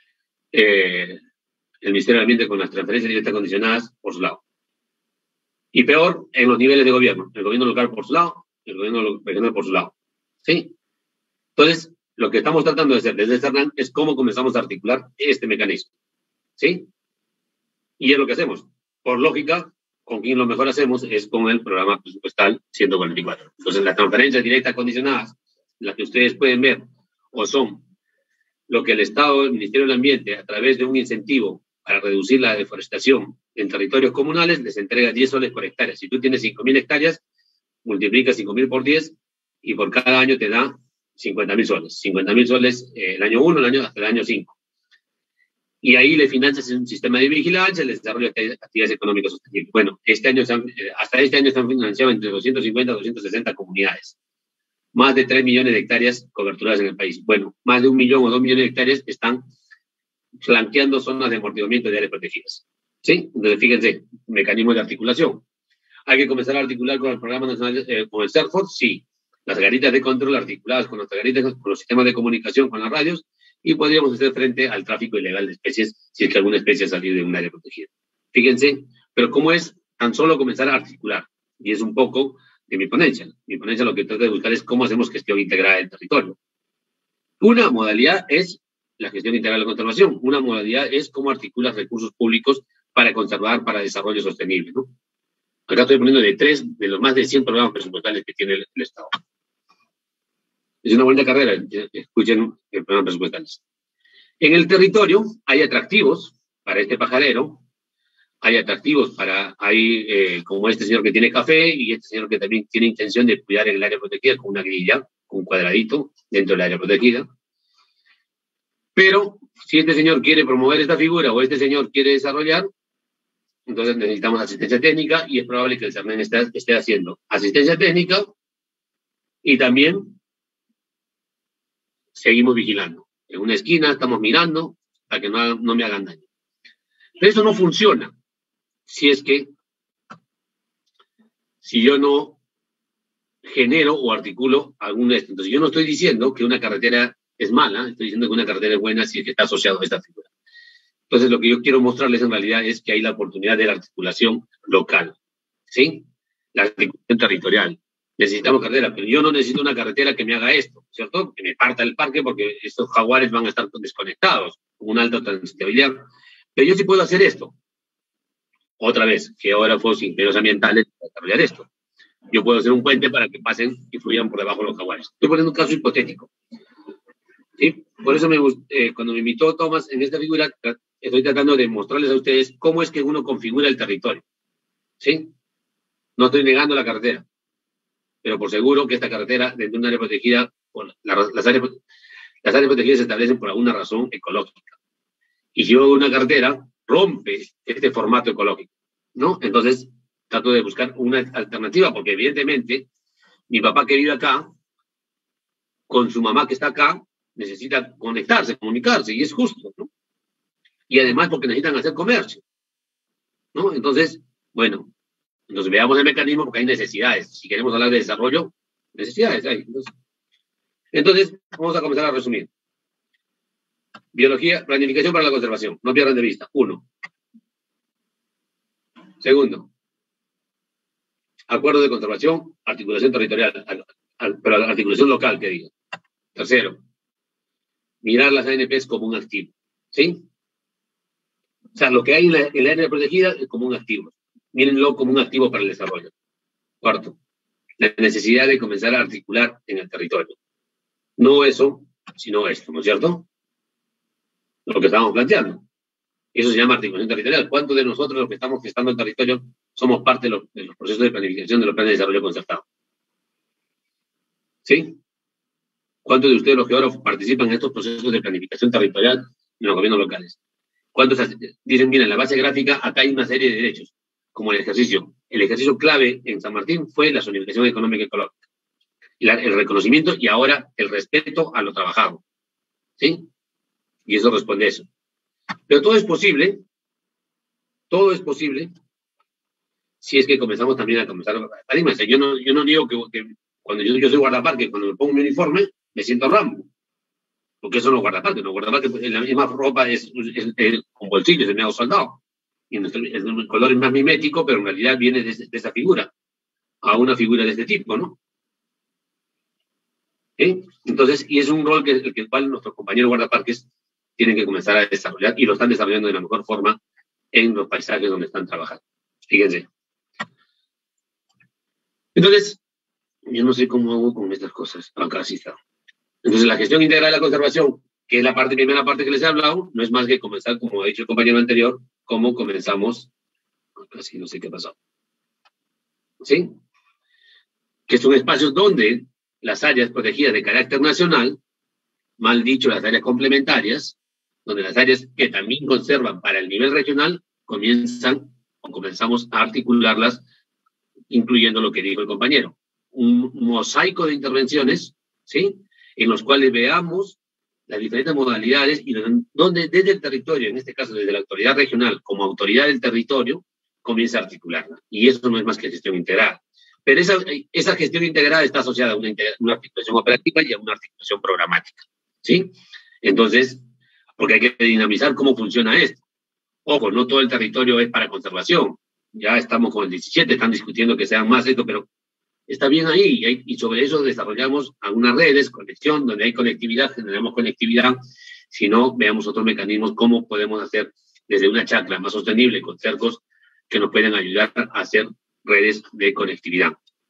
el Ministerio del Ambiente con las transferencias directas condicionadas por su lado. Y peor, en los niveles de gobierno. El gobierno local por su lado, el gobierno regional por su lado. ¿Sí? Entonces, lo que estamos tratando de hacer desde el CERNAM es cómo comenzamos a articular este mecanismo. ¿Sí? Y es lo que hacemos. Por lógica, con quien lo mejor hacemos es con el programa presupuestal 144. Entonces, las transferencias directas condicionadas, las que ustedes pueden ver, o son lo que el Estado, el Ministerio del Ambiente, a través de un incentivo para reducir la deforestación en territorios comunales, les entrega 10 soles por hectárea. Si tú tienes 5.000 hectáreas, multiplica 5.000 por 10 y por cada año te da 50.000 soles. 50.000 soles el año 1, hasta el año 5. Y ahí le financias un sistema de vigilancia, el desarrollo de actividades económicas sostenibles. Bueno, hasta este año se han financiado entre 250 y 260 comunidades. Más de 3 millones de hectáreas coberturadas en el país. Bueno, más de 1 millón o 2 millones de hectáreas están flanqueando zonas de amortiguamiento de áreas protegidas. ¿Sí? Entonces, fíjense, mecanismos de articulación. ¿Hay que comenzar a articular con el Programa Nacional, con el CERFOR? Sí. Las garitas de control articuladas con nuestras garitas, con los sistemas de comunicación, con las radios, y podríamos hacer frente al tráfico ilegal de especies si es que alguna especie ha salido de un área protegida. Fíjense, pero ¿cómo es tan solo comenzar a articular? Y es un poco de mi ponencia. Mi ponencia lo que trata de buscar es cómo hacemos gestión integrada del territorio. Una modalidad es la gestión integral de la conservación. Una modalidad es cómo articulas recursos públicos para conservar, para desarrollo sostenible, ¿no? Acá estoy poniendo de los más de 100 programas presupuestales que tiene el Estado. Es una buena carrera, escuchen el programa presupuestales. En el territorio hay atractivos para este pajarero, hay atractivos como este señor que tiene café y este señor que también tiene intención de cuidar en el área protegida con una grilla, con un cuadradito dentro del área protegida. Pero si este señor quiere promover esta figura o este señor quiere desarrollar, entonces necesitamos asistencia técnica y es probable que el CERNAM esté haciendo asistencia técnica y también seguimos vigilando. En una esquina estamos mirando para que no me hagan daño. Pero eso no funciona si yo no genero o articulo algún esto. Entonces, yo no estoy diciendo que una carretera es mala, estoy diciendo que una carretera es buena si es que está asociado a esta figura. Entonces, lo que yo quiero mostrarles en realidad es que hay la oportunidad de la articulación local, ¿sí? La articulación territorial. Necesitamos carretera, pero yo no necesito una carretera que me haga esto, ¿cierto? Que me parta el parque porque estos jaguares van a estar desconectados, con una alta transitabilidad. Pero yo sí puedo hacer esto. Otra vez, geógrafos, ingenieros ambientales, desarrollar esto. Yo puedo hacer un puente para que pasen y fluyan por debajo de los jaguares. Estoy poniendo un caso hipotético. ¿Sí? Por eso cuando me invitó Tomás en esta figura, estoy tratando de mostrarles a ustedes cómo es que uno configura el territorio. ¿Sí? No estoy negando la carretera, pero por seguro que esta carretera, dentro de un área protegida, Las áreas protegidas se establecen por alguna razón ecológica. Y si yo una carretera, rompe este formato ecológico, ¿no? Entonces, trato de buscar una alternativa, porque evidentemente mi papá que vive acá, con su mamá que está acá, necesita conectarse, comunicarse, y es justo, ¿no? Y además porque necesitan hacer comercio, ¿no? Entonces, bueno, entonces veamos el mecanismo porque hay necesidades. Si queremos hablar de desarrollo, necesidades hay. Entonces, vamos a comenzar a resumir. Biología, planificación para la conservación. No pierdan de vista. 1. Segundo, acuerdo de conservación, articulación territorial, pero articulación local, que diga. Tercero, mirar las ANPs como un activo. ¿Sí? O sea, lo que hay en la área protegida es como un activo. Mírenlo como un activo para el desarrollo. Cuarto, la necesidad de comenzar a articular en el territorio. No eso, sino esto, ¿no es cierto? Lo que estamos planteando. Eso se llama articulación territorial. ¿Cuántos de nosotros, los que estamos gestando el territorio, somos parte de los procesos de planificación de los planes de desarrollo concertado? ¿Sí? ¿Cuántos de ustedes, los geógrafos, participan en estos procesos de planificación territorial en los gobiernos locales? ¿Cuántos dicen, mira, en la base gráfica acá hay una serie de derechos, como el ejercicio? El ejercicio clave en San Martín fue la zonificación económica y ecológica. El reconocimiento y ahora el respeto a lo trabajado. ¿Sí? Y eso responde a eso. Pero todo es posible si es que comenzamos también a comenzar a yo no digo que cuando yo soy guardaparque, cuando me pongo mi uniforme, me siento Rambo. Porque eso no es guardaparque, no guardaparque, la misma ropa es con bolsillos, es medio soldado. Y el color es más mimético, pero en realidad viene de esa figura, a una figura de este tipo, ¿no? Entonces, y es un rol el cual nuestros compañeros guardaparques tienen que comenzar a desarrollar, y lo están desarrollando de la mejor forma en los paisajes donde están trabajando. Fíjense. Entonces, yo no sé cómo hago con estas cosas. Acá sí está. Entonces, la gestión integral de la conservación, que es la primera parte que les he hablado, no es más que comenzar, como ha dicho el compañero anterior, cómo comenzamos. Casi no sé qué pasó. ¿Sí? Que son espacios donde las áreas protegidas de carácter nacional, mal dicho, las áreas complementarias, donde las áreas que también conservan para el nivel regional, comenzamos a articularlas, incluyendo lo que dijo el compañero. Un mosaico de intervenciones, ¿sí? En los cuales veamos las diferentes modalidades y donde desde el territorio, en este caso desde la autoridad regional como autoridad del territorio, comienza a articularla. Y eso no es más que gestión integral. Pero esa gestión integrada está asociada a una articulación operativa y a una articulación programática, ¿sí? Entonces, porque hay que dinamizar cómo funciona esto. Ojo, no todo el territorio es para conservación. Ya estamos con el 17, están discutiendo que sean más esto, pero está bien ahí. Y sobre eso desarrollamos algunas redes, conexión, donde hay conectividad, generamos conectividad. Si no, veamos otros mecanismos, cómo podemos hacer desde una chacra más sostenible con cercos que nos pueden ayudar a hacer redes de conectividad.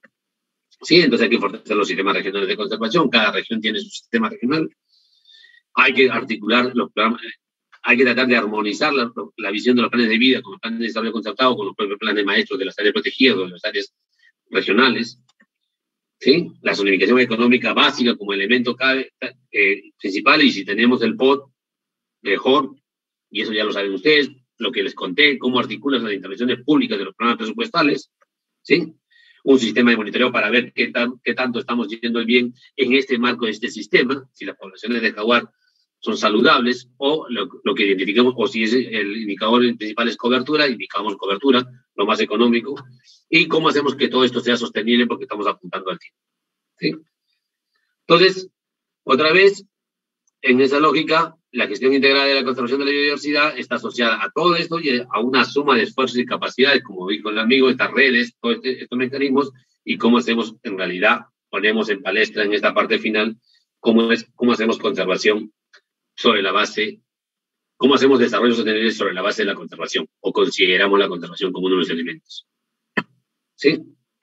Sí, entonces hay que fortalecer los sistemas regionales de conservación. Cada región tiene su sistema regional. Hay que articular los programas, hay que tratar de armonizar la visión de los planes de vida con los planes de desarrollo concertado, con los propios planes maestros de las áreas protegidas o de las áreas regionales. ¿Sí? La zonificación económica básica como elemento principal, y si tenemos el POT, mejor, y eso ya lo saben ustedes, lo que les conté, cómo articulan las intervenciones públicas de los programas presupuestales, ¿sí? Un sistema de monitoreo para ver qué tanto estamos yendo bien en este marco de este sistema, si las poblaciones de jaguar son saludables, o lo que identificamos, o si es el indicador principal es cobertura, indicamos cobertura, lo más económico, y cómo hacemos que todo esto sea sostenible porque estamos apuntando al tiempo. ¿Sí? Entonces, otra vez, en esa lógica, la gestión integrada de la conservación de la biodiversidad está asociada a todo esto y a una suma de esfuerzos y capacidades, como dijo el amigo, estas redes, todos estos mecanismos, y cómo hacemos, en realidad, ponemos en palestra en esta parte final, cómo hacemos conservación sobre la base, cómo hacemos desarrollo sostenible sobre la base de la conservación, o consideramos la conservación como uno de los elementos. ¿Sí?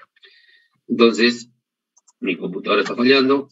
Entonces, mi computadora está fallando.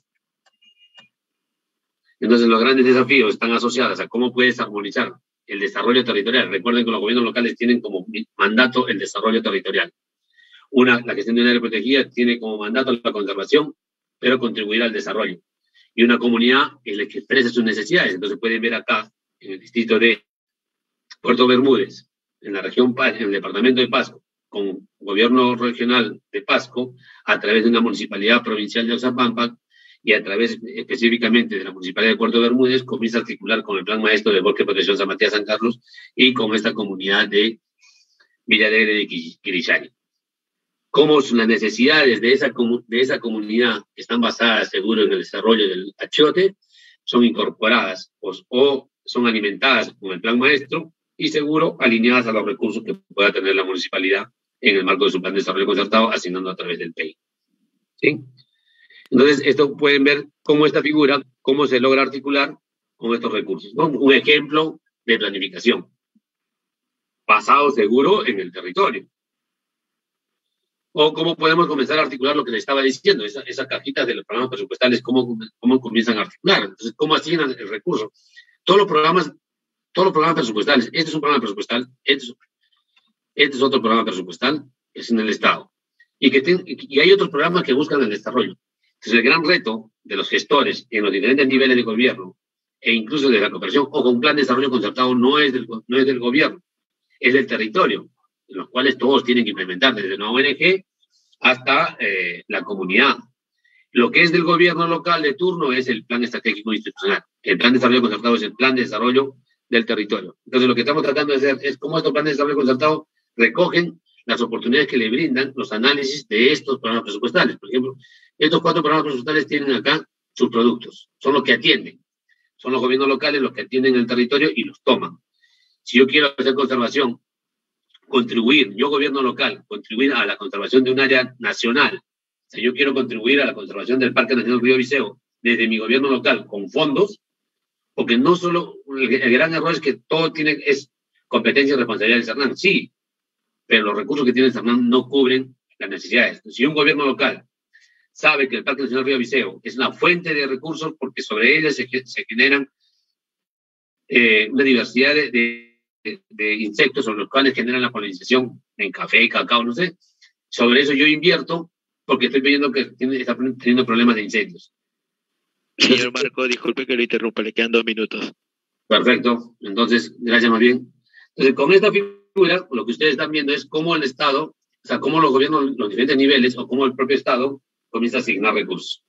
Entonces, los grandes desafíos están asociados a cómo puedes armonizar el desarrollo territorial. Recuerden que los gobiernos locales tienen como mandato el desarrollo territorial. La gestión de un área protegida tiene como mandato la conservación, pero contribuir al desarrollo. Y una comunidad es la que expresa sus necesidades. Entonces pueden ver acá, en el distrito de Puerto Bermúdez, en la región, en el departamento de Pasco, con gobierno regional de Pasco, a través de una municipalidad provincial de Oxapampa y a través específicamente de la municipalidad de Puerto Bermúdez, comienza a articular con el plan maestro del Bosque de Protección San Matías San Carlos y con esta comunidad de Villa Alegre de Quirixari. Cómo las necesidades de esa comunidad, que están basadas seguro en el desarrollo del achiote, son incorporadas o son alimentadas con el plan maestro y seguro alineadas a los recursos que pueda tener la municipalidad en el marco de su plan de desarrollo concertado, asignando a través del PEI. ¿Sí? Entonces, esto pueden ver cómo esta figura, cómo se logra articular con estos recursos, ¿no? Un ejemplo de planificación, basado seguro en el territorio. O cómo podemos comenzar a articular lo que les estaba diciendo, esas cajitas de los programas presupuestales, cómo comienzan a articular. Entonces, cómo asignan el recurso. Todos los programas presupuestales, este es un programa presupuestal, este es otro programa presupuestal, es en el Estado. Y hay otros programas que buscan el desarrollo. Entonces, el gran reto de los gestores en los diferentes niveles de gobierno, e incluso de la cooperación, o con un plan de desarrollo concertado, no es del gobierno, es del territorio, en los cuales todos tienen que implementar, desde una ONG hasta la comunidad. Lo que es del gobierno local de turno es el plan estratégico institucional. El plan de desarrollo concertado es el plan de desarrollo del territorio. Entonces, lo que estamos tratando de hacer es cómo estos planes de desarrollo concertado recogen las oportunidades que le brindan los análisis de estos programas presupuestales. Por ejemplo, estos 4 programas presupuestales tienen acá sus productos. Son los que atienden. Son los gobiernos locales los que atienden el territorio y los toman. Si yo quiero hacer conservación, contribuir, yo gobierno local, contribuir a la conservación de un área nacional, si yo quiero contribuir a la conservación del Parque Nacional Río Viseo desde mi gobierno local con fondos, porque no solo, el gran error es que todo es competencia y responsabilidad del CERNAN, sí, pero los recursos que tiene el CERNAN no cubren las necesidades. Si un gobierno local sabe que el Parque Nacional Río Viseo es una fuente de recursos porque sobre ella se generan una diversidad de insectos sobre los cuales generan la polinización en café, cacao, no sé. Sobre eso yo invierto porque estoy viendo que está teniendo problemas de incendios. Señor Marco, disculpe que lo interrumpa, le quedan 2 minutos. Perfecto, entonces, gracias más bien. Entonces, con esta figura, lo que ustedes están viendo es cómo el Estado, o sea, cómo los gobiernos, los diferentes niveles, o cómo el propio Estado comienza a asignar recursos.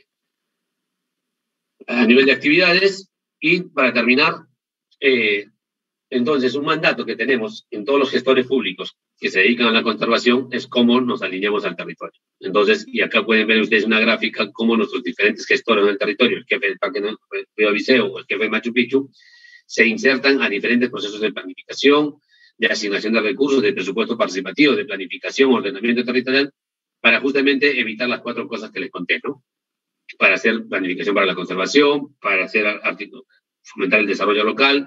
A nivel de actividades, y para terminar, entonces, un mandato que tenemos en todos los gestores públicos que se dedican a la conservación es cómo nos alineamos al territorio. Entonces, y acá pueden ver ustedes una gráfica cómo nuestros diferentes gestores del territorio, el jefe del Parque Río Viseo o el jefe de Machu Picchu, se insertan a diferentes procesos de planificación, de asignación de recursos, de presupuesto participativo, de planificación, ordenamiento territorial, para justamente evitar las 4 cosas que les conté, ¿no? Para hacer planificación para la conservación, para hacer fomentar el desarrollo local,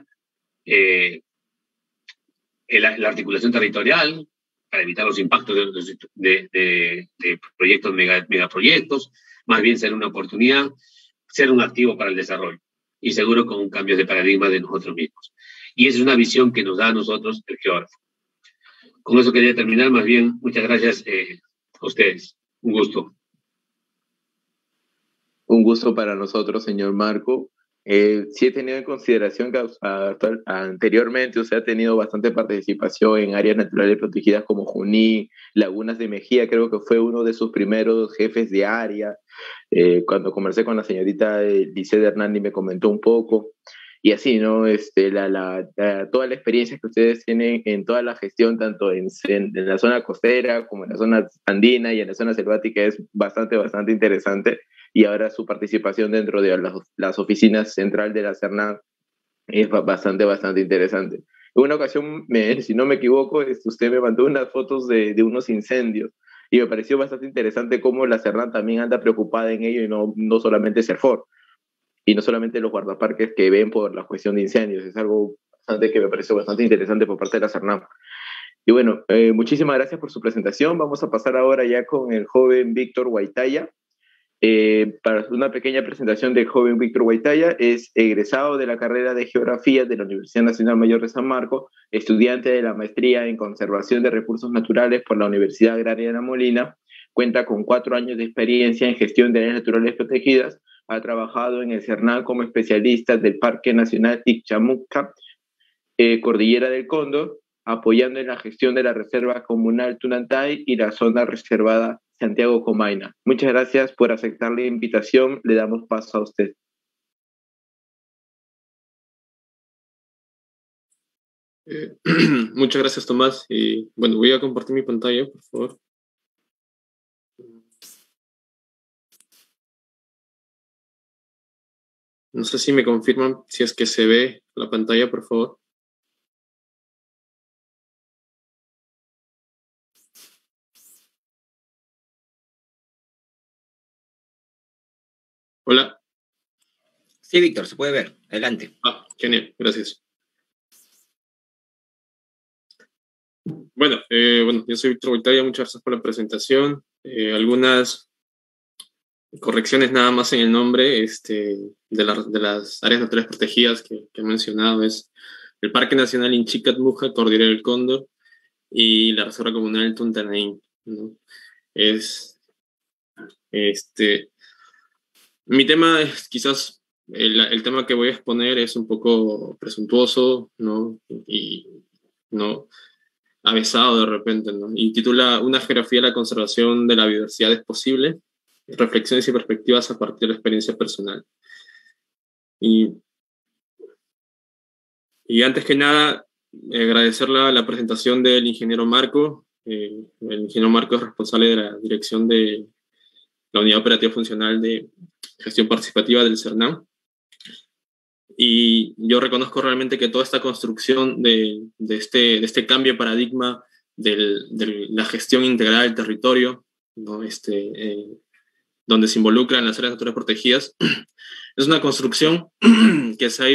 la articulación territorial, para evitar los impactos de proyectos, megaproyectos, más bien ser una oportunidad, ser un activo para el desarrollo, y seguro con un cambio de paradigma de nosotros mismos. Y esa es una visión que nos da a nosotros el geógrafo. Con eso quería terminar, más bien, muchas gracias a ustedes. Un gusto. Un gusto para nosotros, señor Marco. Sí he tenido en consideración que anteriormente usted ha tenido bastante participación en áreas naturales protegidas como Junín, Lagunas de Mejía, creo que fue uno de sus primeros jefes de área. Cuando conversé con la señorita Lisset Hernandi me comentó un poco. Y así, ¿no? Toda la experiencia que ustedes tienen en toda la gestión, tanto en la zona costera como en la zona andina y en la zona selvática, es bastante interesante. Y ahora su participación dentro de las oficinas central de la CERNAN es bastante interesante. En una ocasión, si no me equivoco, usted me mandó unas fotos de unos incendios y me pareció bastante interesante cómo la CERNAN también anda preocupada en ello y no solamente CERFOR. Y no solamente los guardaparques que ven por la cuestión de incendios. Es algo que me pareció bastante interesante por parte de la CERNAM. Y bueno, muchísimas gracias por su presentación. Vamos a pasar ahora ya con el joven Víctor Guaitaya. Para una pequeña presentación del joven Víctor Guaitaya, es egresado de la carrera de Geografía de la Universidad Nacional Mayor de San Marcos, estudiante de la maestría en Conservación de Recursos Naturales por la Universidad Agraria de La Molina, cuenta con 4 años de experiencia en gestión de áreas naturales protegidas, ha trabajado en el CERNAM como especialista del Parque Nacional Ixtamucca, Cordillera del Cóndor, apoyando en la gestión de la Reserva Comunal Tunantay y la zona reservada Santiago Comaina. Muchas gracias por aceptar la invitación. Le damos paso a usted. Muchas gracias, Tomás. Y bueno, voy a compartir mi pantalla, por favor. No sé si me confirman si es que se ve la pantalla, por favor. Hola. Sí, Víctor, se puede ver. Adelante. Genial, gracias. Bueno, yo soy Víctor Voltaria, muchas gracias por la presentación. Algunas correcciones nada más en el nombre de las áreas naturales protegidas que he mencionado. Es el Parque Nacional Inchicat-Muja, Cordillera del Cóndor, y la Reserva Comunal Tuntanaín, ¿no? Mi tema es quizás, el tema que voy a exponer es un poco presuntuoso, ¿no? Y no avesado de repente, ¿no? Y titula Una geografía de la conservación de la biodiversidad es posible, reflexiones y perspectivas a partir de la experiencia personal. Y antes que nada, agradecer la presentación del ingeniero Marco. El ingeniero Marco es responsable de la dirección de la Unidad Operativa Funcional de Gestión Participativa del CERNAM. Y yo reconozco realmente que toda esta construcción de este cambio de paradigma de la gestión integral del territorio, ¿no? Donde se involucran las áreas naturales protegidas, es una construcción que se ha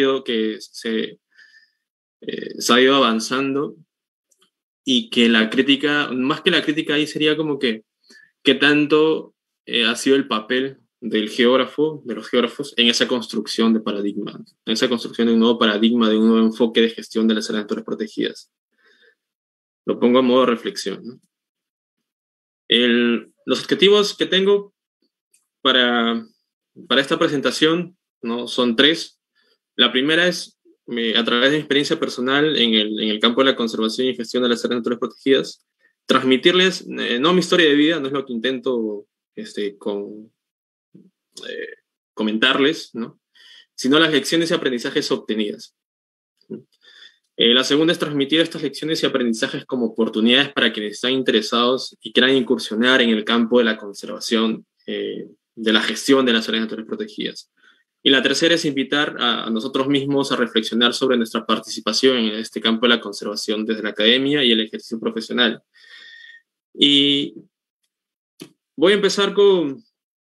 ido avanzando, y que la crítica, más que la crítica ahí sería como que qué tanto ha sido el papel del geógrafo, de los geógrafos, en esa construcción de paradigma, en esa construcción de un nuevo paradigma, de un nuevo enfoque de gestión de las áreas naturales protegidas. Lo pongo a modo de reflexión, ¿no? Los objetivos que tengo para esta presentación, ¿no? Son tres. La primera es, a través de mi experiencia personal en el campo de la conservación y gestión de las áreas naturales protegidas, transmitirles, no mi historia de vida, no es lo que intento comentarles, ¿no? Sino las lecciones y aprendizajes obtenidas. La segunda es transmitir estas lecciones y aprendizajes como oportunidades para quienes están interesados y quieran incursionar en el campo de la conservación, de la gestión de las áreas naturales protegidas. Y la tercera es invitar a nosotros mismos a reflexionar sobre nuestra participación en este campo de la conservación desde la academia y el ejercicio profesional. Y voy a empezar con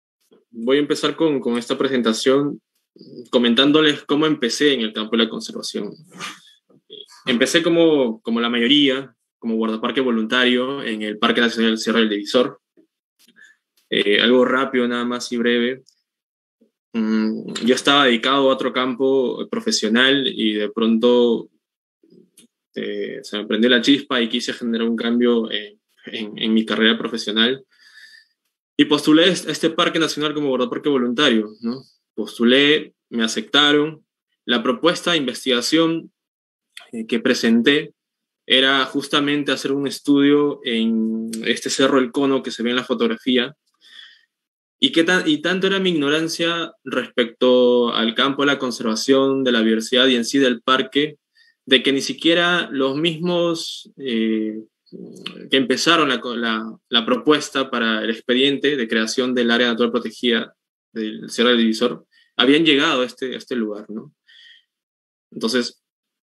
esta presentación comentándoles cómo empecé en el campo de la conservación. Empecé como la mayoría, como guardaparque voluntario en el Parque Nacional Sierra del Divisor. Algo rápido, nada más y breve. Yo estaba dedicado a otro campo profesional y de pronto se me prendió la chispa y quise generar un cambio en mi carrera profesional. Y postulé a este Parque Nacional como guardaparque voluntario, ¿no? Postulé, me aceptaron. La propuesta de investigación que presenté era justamente hacer un estudio en este Cerro El Cono que se ve en la fotografía. Y tanto era mi ignorancia respecto al campo de la conservación, de la biodiversidad y en sí del parque, de que ni siquiera los mismos que empezaron la propuesta para el expediente de creación del área natural protegida del Cerro del Divisor habían llegado a este lugar, ¿no? Entonces,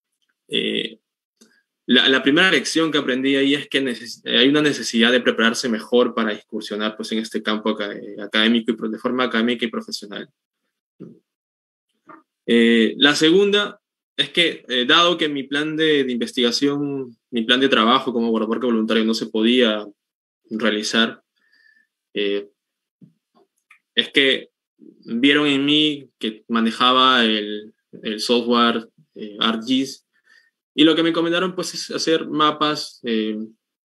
la primera lección que aprendí ahí es que hay una necesidad de prepararse mejor para incursionar, pues, en este campo académico y de forma académica y profesional. La segunda es que, dado que mi plan de investigación, mi plan de trabajo como guardaparque voluntario no se podía realizar, es que vieron en mí que manejaba el software ArcGIS, y lo que me recomendaron, pues, es hacer mapas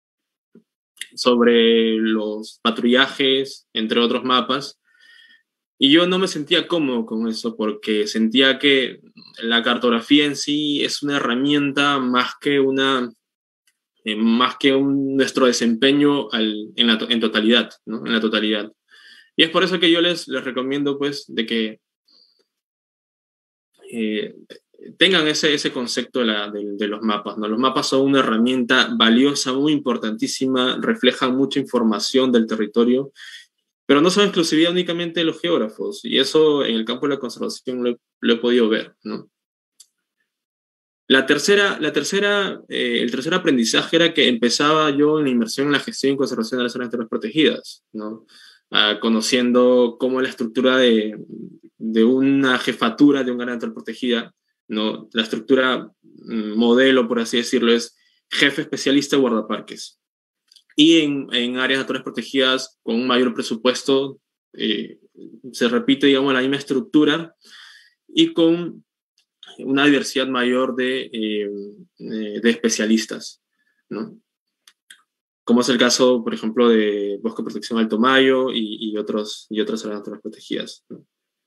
sobre los patrullajes, entre otros mapas, Y yo no me sentía cómodo con eso porque sentía que la cartografía en sí es una herramienta más que nuestro desempeño en totalidad, ¿no? En la totalidad. Y es por eso que yo les recomiendo, pues, de que eh, tengan ese concepto de los mapas, ¿no? Los mapas son una herramienta valiosa, muy importantísima, reflejan mucha información del territorio, pero no son exclusividad únicamente de los geógrafos, y eso en el campo de la conservación lo he podido ver, ¿no? El tercer aprendizaje era que empezaba yo en la inmersión en la gestión y conservación de las áreas naturales protegidas, ¿no? Conociendo cómo la estructura de una jefatura de un área natural protegida, ¿no? La estructura modelo, por así decirlo, es jefe especialista guardaparques. Y en áreas naturales protegidas con un mayor presupuesto se repite, digamos, la misma estructura y con una diversidad mayor de especialistas, ¿no? Como es el caso, por ejemplo, de Bosque de Protección Alto Mayo y otras áreas naturales protegidas, ¿no?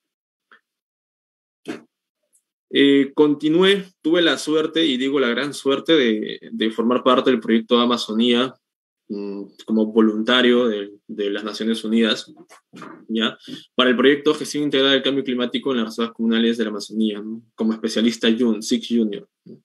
Continué, tuve la suerte, y digo la gran suerte, de formar parte del proyecto de Amazonía como voluntario de las Naciones Unidas, ¿ya? Para el proyecto Gestión Integral del Cambio Climático en las reservas comunales de la Amazonía, ¿no? Como especialista SIC Junior, ¿no?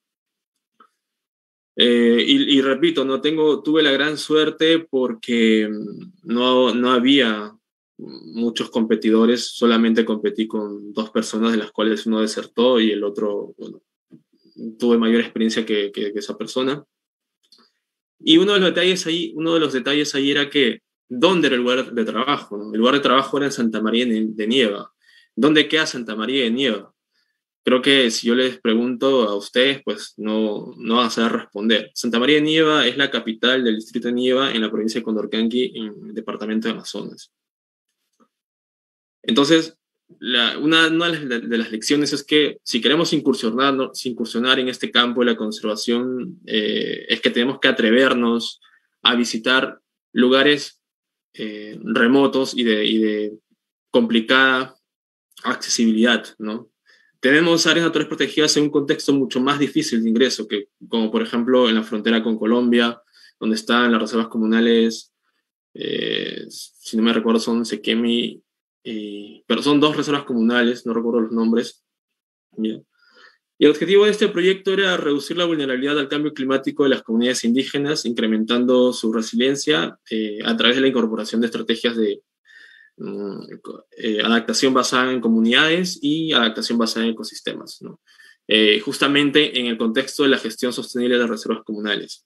Y repito, tuve la gran suerte porque no había muchos competidores, solamente competí con 2 personas, de las cuales uno desertó y el otro, bueno, tuve mayor experiencia que esa persona. Y uno de los detalles ahí era que, ¿dónde era el lugar de trabajo, ¿no? El lugar de trabajo era en Santa María de Nieva. ¿Dónde queda Santa María de Nieva? Creo que si yo les pregunto a ustedes, pues no van a saber responder. Santa María de Nieva es la capital del distrito de Nieva en la provincia de Condorcanqui, en el departamento de Amazonas. Entonces, una de las lecciones es que si queremos incursionar en este campo de la conservación, es que tenemos que atrevernos a visitar lugares remotos y de complicada accesibilidad, ¿no? Tenemos áreas naturales protegidas en un contexto mucho más difícil de ingreso, como por ejemplo en la frontera con Colombia, donde están las reservas comunales, si no me recuerdo son Sequemi, pero son 2 reservas comunales, no recuerdo los nombres. ¿Ya? Y el objetivo de este proyecto era reducir la vulnerabilidad al cambio climático de las comunidades indígenas, incrementando su resiliencia a través de la incorporación de estrategias de adaptación basada en comunidades y adaptación basada en ecosistemas, ¿no? Justamente en el contexto de la gestión sostenible de las reservas comunales.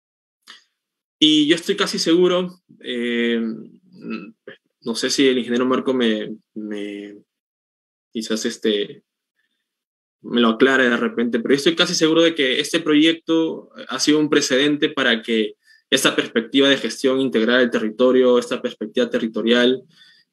Y yo estoy casi seguro, no sé si el ingeniero Marco quizás me lo aclare de repente, pero yo estoy casi seguro de que este proyecto ha sido un precedente para que esta perspectiva de gestión integral del territorio, esta perspectiva territorial,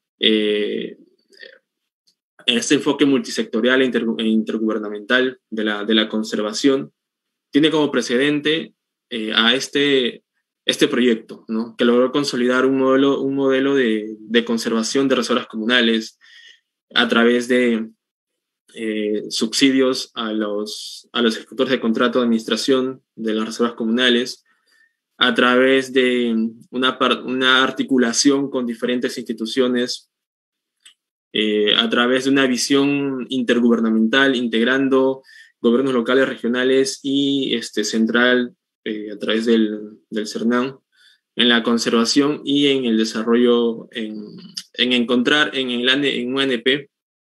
este enfoque multisectorial e intergubernamental de la conservación, tiene como precedente a este proyecto, ¿no? Que logró consolidar un modelo de conservación de reservas comunales a través de subsidios a los ejecutores de contrato de administración de las reservas comunales, a través de una articulación con diferentes instituciones, a través de una visión intergubernamental, integrando gobiernos locales, regionales y central, a través del CERNAM, en la conservación y en el desarrollo, en encontrar en un ANP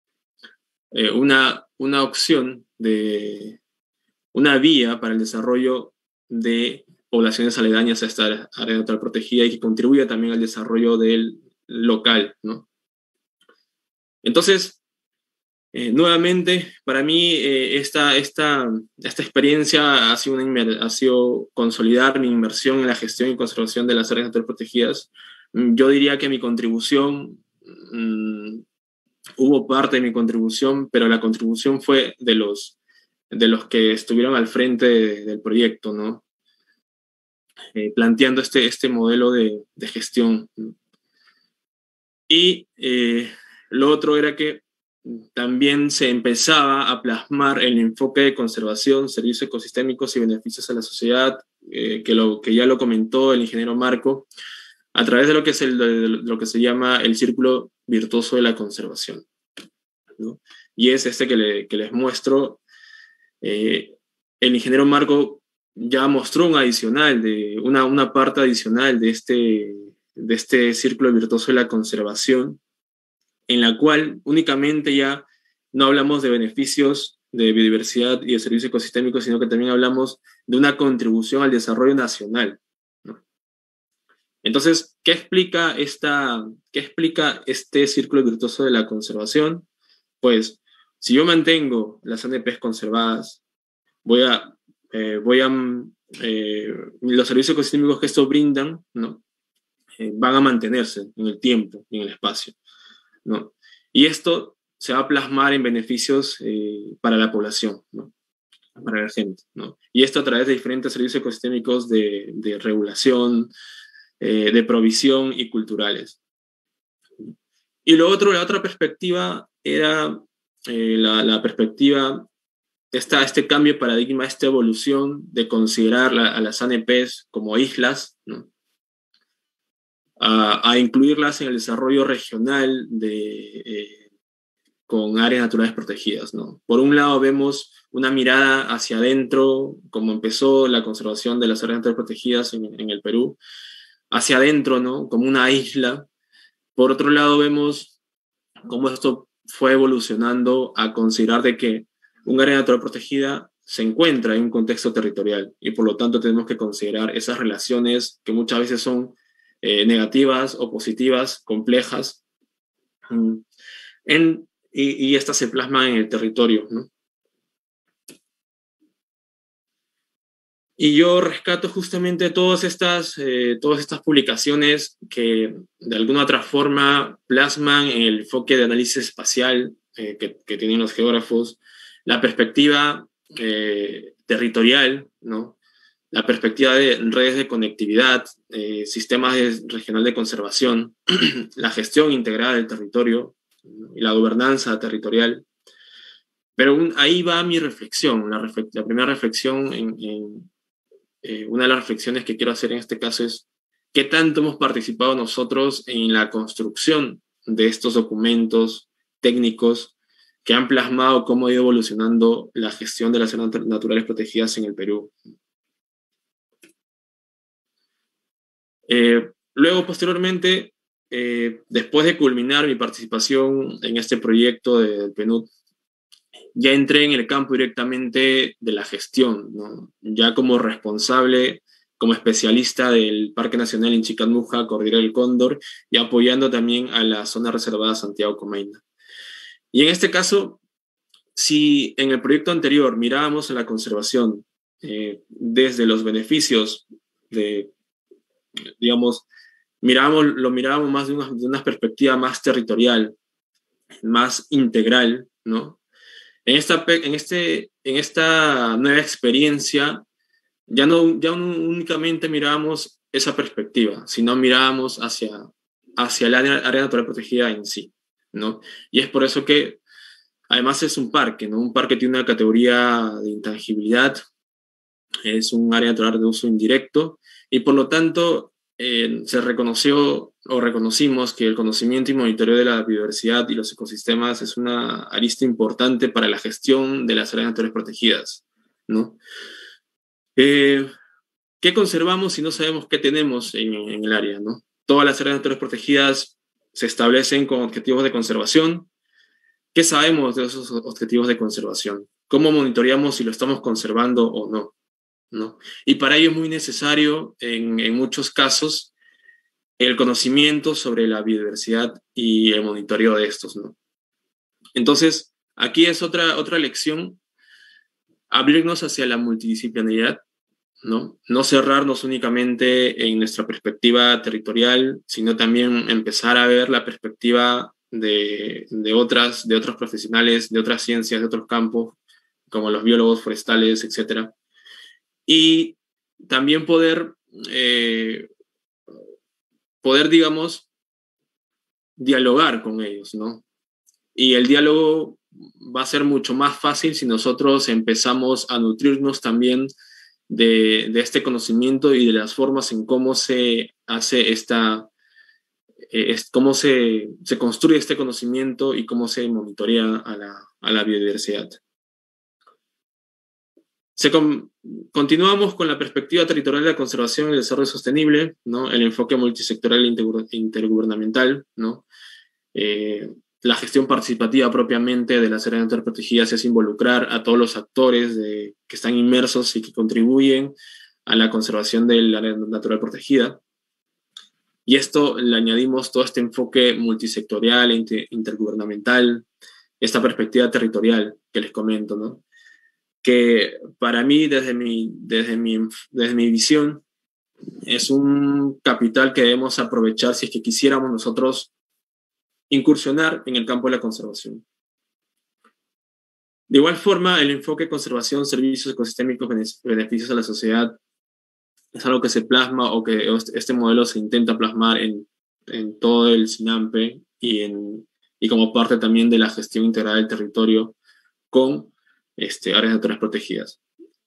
una opción una vía para el desarrollo de poblaciones aledañas a esta área natural protegida y que contribuya también al desarrollo del local, ¿no? Entonces, nuevamente, para mí esta experiencia ha sido consolidar mi inmersión en la gestión y conservación de las áreas naturales protegidas. Yo diría que mi contribución, hubo parte de mi contribución, pero la contribución fue de los que estuvieron al frente del proyecto, ¿no? Planteando este modelo de gestión. Y Lo otro era que también se empezaba a plasmar el enfoque de conservación, servicios ecosistémicos y beneficios a la sociedad, que ya lo comentó el ingeniero Marco, a través de lo que se llama el círculo virtuoso de la conservación, ¿no? Y es este que les muestro. El ingeniero Marco ya mostró una parte adicional de este círculo virtuoso de la conservación, en la cual únicamente ya no hablamos de beneficios de biodiversidad y de servicios ecosistémicos, sino que también hablamos de una contribución al desarrollo nacional, ¿no? Entonces, ¿qué explica este círculo virtuoso de la conservación? Pues, si yo mantengo las ANPs conservadas, los servicios ecosistémicos que estos brindan, ¿no? Van a mantenerse en el tiempo y en el espacio, ¿no? Y esto se va a plasmar en beneficios para la población, ¿no? Para la gente, ¿no? Y esto a través de diferentes servicios ecosistémicos de regulación, de provisión y culturales. Y la otra perspectiva era la perspectiva, este cambio de paradigma, esta evolución de considerar a las ANPs como islas, ¿no? A incluirlas en el desarrollo regional con áreas naturales protegidas, ¿no? Por un lado vemos una mirada hacia adentro, como empezó la conservación de las áreas naturales protegidas en el Perú, hacia adentro, ¿no? Como una isla. Por otro lado vemos cómo esto fue evolucionando a considerar de que un área natural protegida se encuentra en un contexto territorial y por lo tanto tenemos que considerar esas relaciones que muchas veces son negativas o positivas, complejas, y estas se plasman en el territorio, ¿no? Y yo rescato justamente todas estas publicaciones que de alguna otra forma plasman el enfoque de análisis espacial que tienen los geógrafos, la perspectiva territorial, ¿no? La perspectiva de redes de conectividad, sistemas regional de conservación, la gestión integrada del territorio, ¿no? Y la gobernanza territorial. Pero ahí va mi reflexión, la primera reflexión una de las reflexiones que quiero hacer en este caso es qué tanto hemos participado nosotros en la construcción de estos documentos técnicos que han plasmado cómo ha ido evolucionando la gestión de las áreas naturales protegidas en el Perú. Luego, posteriormente, después de culminar mi participación en este proyecto del PNUD, ya entré en el campo directamente de la gestión, ¿no? Ya como responsable, como especialista del Parque Nacional Inchicamuja, Cordillera del Cóndor, y apoyando también a la zona reservada Santiago Comaina. Y en este caso, si en el proyecto anterior mirábamos a la conservación desde los beneficios digamos, lo mirábamos más de una perspectiva más territorial, más integral, ¿no? En esta nueva experiencia, ya no únicamente mirábamos esa perspectiva, sino mirábamos hacia el área natural protegida en sí, ¿no? Y es por eso que, además, es un parque, ¿no? Un parque tiene una categoría de intangibilidad, es un área natural de uso indirecto, y por lo tanto se reconoció o reconocimos que el conocimiento y monitoreo de la biodiversidad y los ecosistemas es una arista importante para la gestión de las áreas naturales protegidas, ¿no? ¿Qué conservamos si no sabemos qué tenemos en el área, ¿no? Todas las áreas naturales protegidas se establecen con objetivos de conservación. ¿Qué sabemos de esos objetivos de conservación? ¿Cómo monitoreamos si lo estamos conservando o no? ¿No? Y para ello es muy necesario, en muchos casos, el conocimiento sobre la biodiversidad y el monitoreo de estos, ¿no? Entonces, aquí es otra lección, abrirnos hacia la multidisciplinaridad, ¿no? No cerrarnos únicamente en nuestra perspectiva territorial, sino también empezar a ver la perspectiva de otros profesionales, de otras ciencias, de otros campos, como los biólogos forestales, etcétera. Y también poder, digamos, dialogar con ellos, ¿no? y el diálogo va a ser mucho más fácil si nosotros empezamos a nutrirnos también de este conocimiento y de las formas en cómo se hace cómo se construye este conocimiento y cómo se monitorea a la biodiversidad. Continuamos con la perspectiva territorial de la conservación y el desarrollo sostenible, ¿no? El enfoque multisectorial e intergubernamental, ¿no? La gestión participativa propiamente de las áreas naturales protegidas es involucrar a todos los actores que están inmersos y que contribuyen a la conservación del área natural protegida. Y esto le añadimos todo este enfoque multisectorial e intergubernamental, esta perspectiva territorial que les comento, ¿no? Que para mí, desde mi visión, es un capital que debemos aprovechar si es que quisiéramos nosotros incursionar en el campo de la conservación. De igual forma, el enfoque conservación, servicios ecosistémicos, beneficios a la sociedad, es algo que se plasma o que este modelo se intenta plasmar en todo el SINAMPE y como parte también de la gestión integral del territorio con áreas naturales protegidas.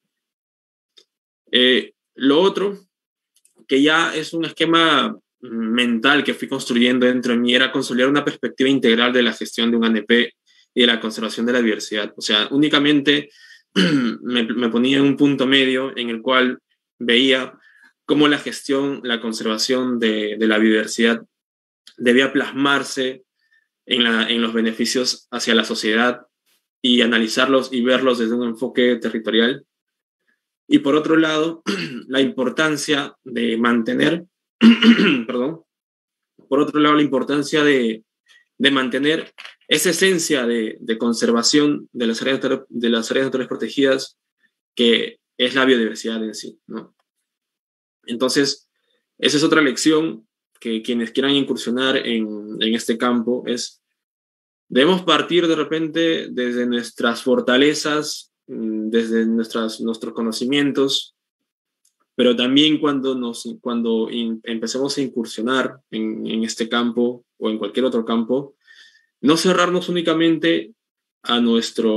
Lo otro, que ya es un esquema mental que fui construyendo dentro de mí, era consolidar una perspectiva integral de la gestión de un ANP y de la conservación de la diversidad. O sea, únicamente me ponía en un punto medio en el cual veía cómo la gestión, la conservación de la biodiversidad debía plasmarse en los beneficios hacia la sociedad y analizarlos y verlos desde un enfoque territorial. Y por otro lado, la importancia de mantener, perdón, por otro lado, la importancia de mantener esa esencia de conservación de las áreas naturales protegidas, que es la biodiversidad en sí, ¿no? Entonces, esa es otra lección que quienes quieran incursionar en este campo debemos partir de repente desde nuestras fortalezas, desde nuestros conocimientos, pero también cuando empecemos a incursionar en este campo o en cualquier otro campo, no cerrarnos únicamente a nuestras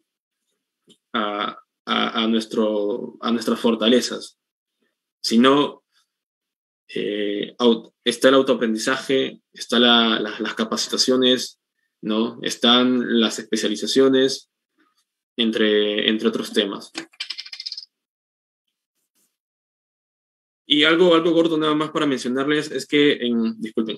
fortalezas, sino está el autoaprendizaje, están las capacitaciones, ¿no? Están las especializaciones, entre otros temas. Y algo corto nada más para mencionarles es que, disculpen,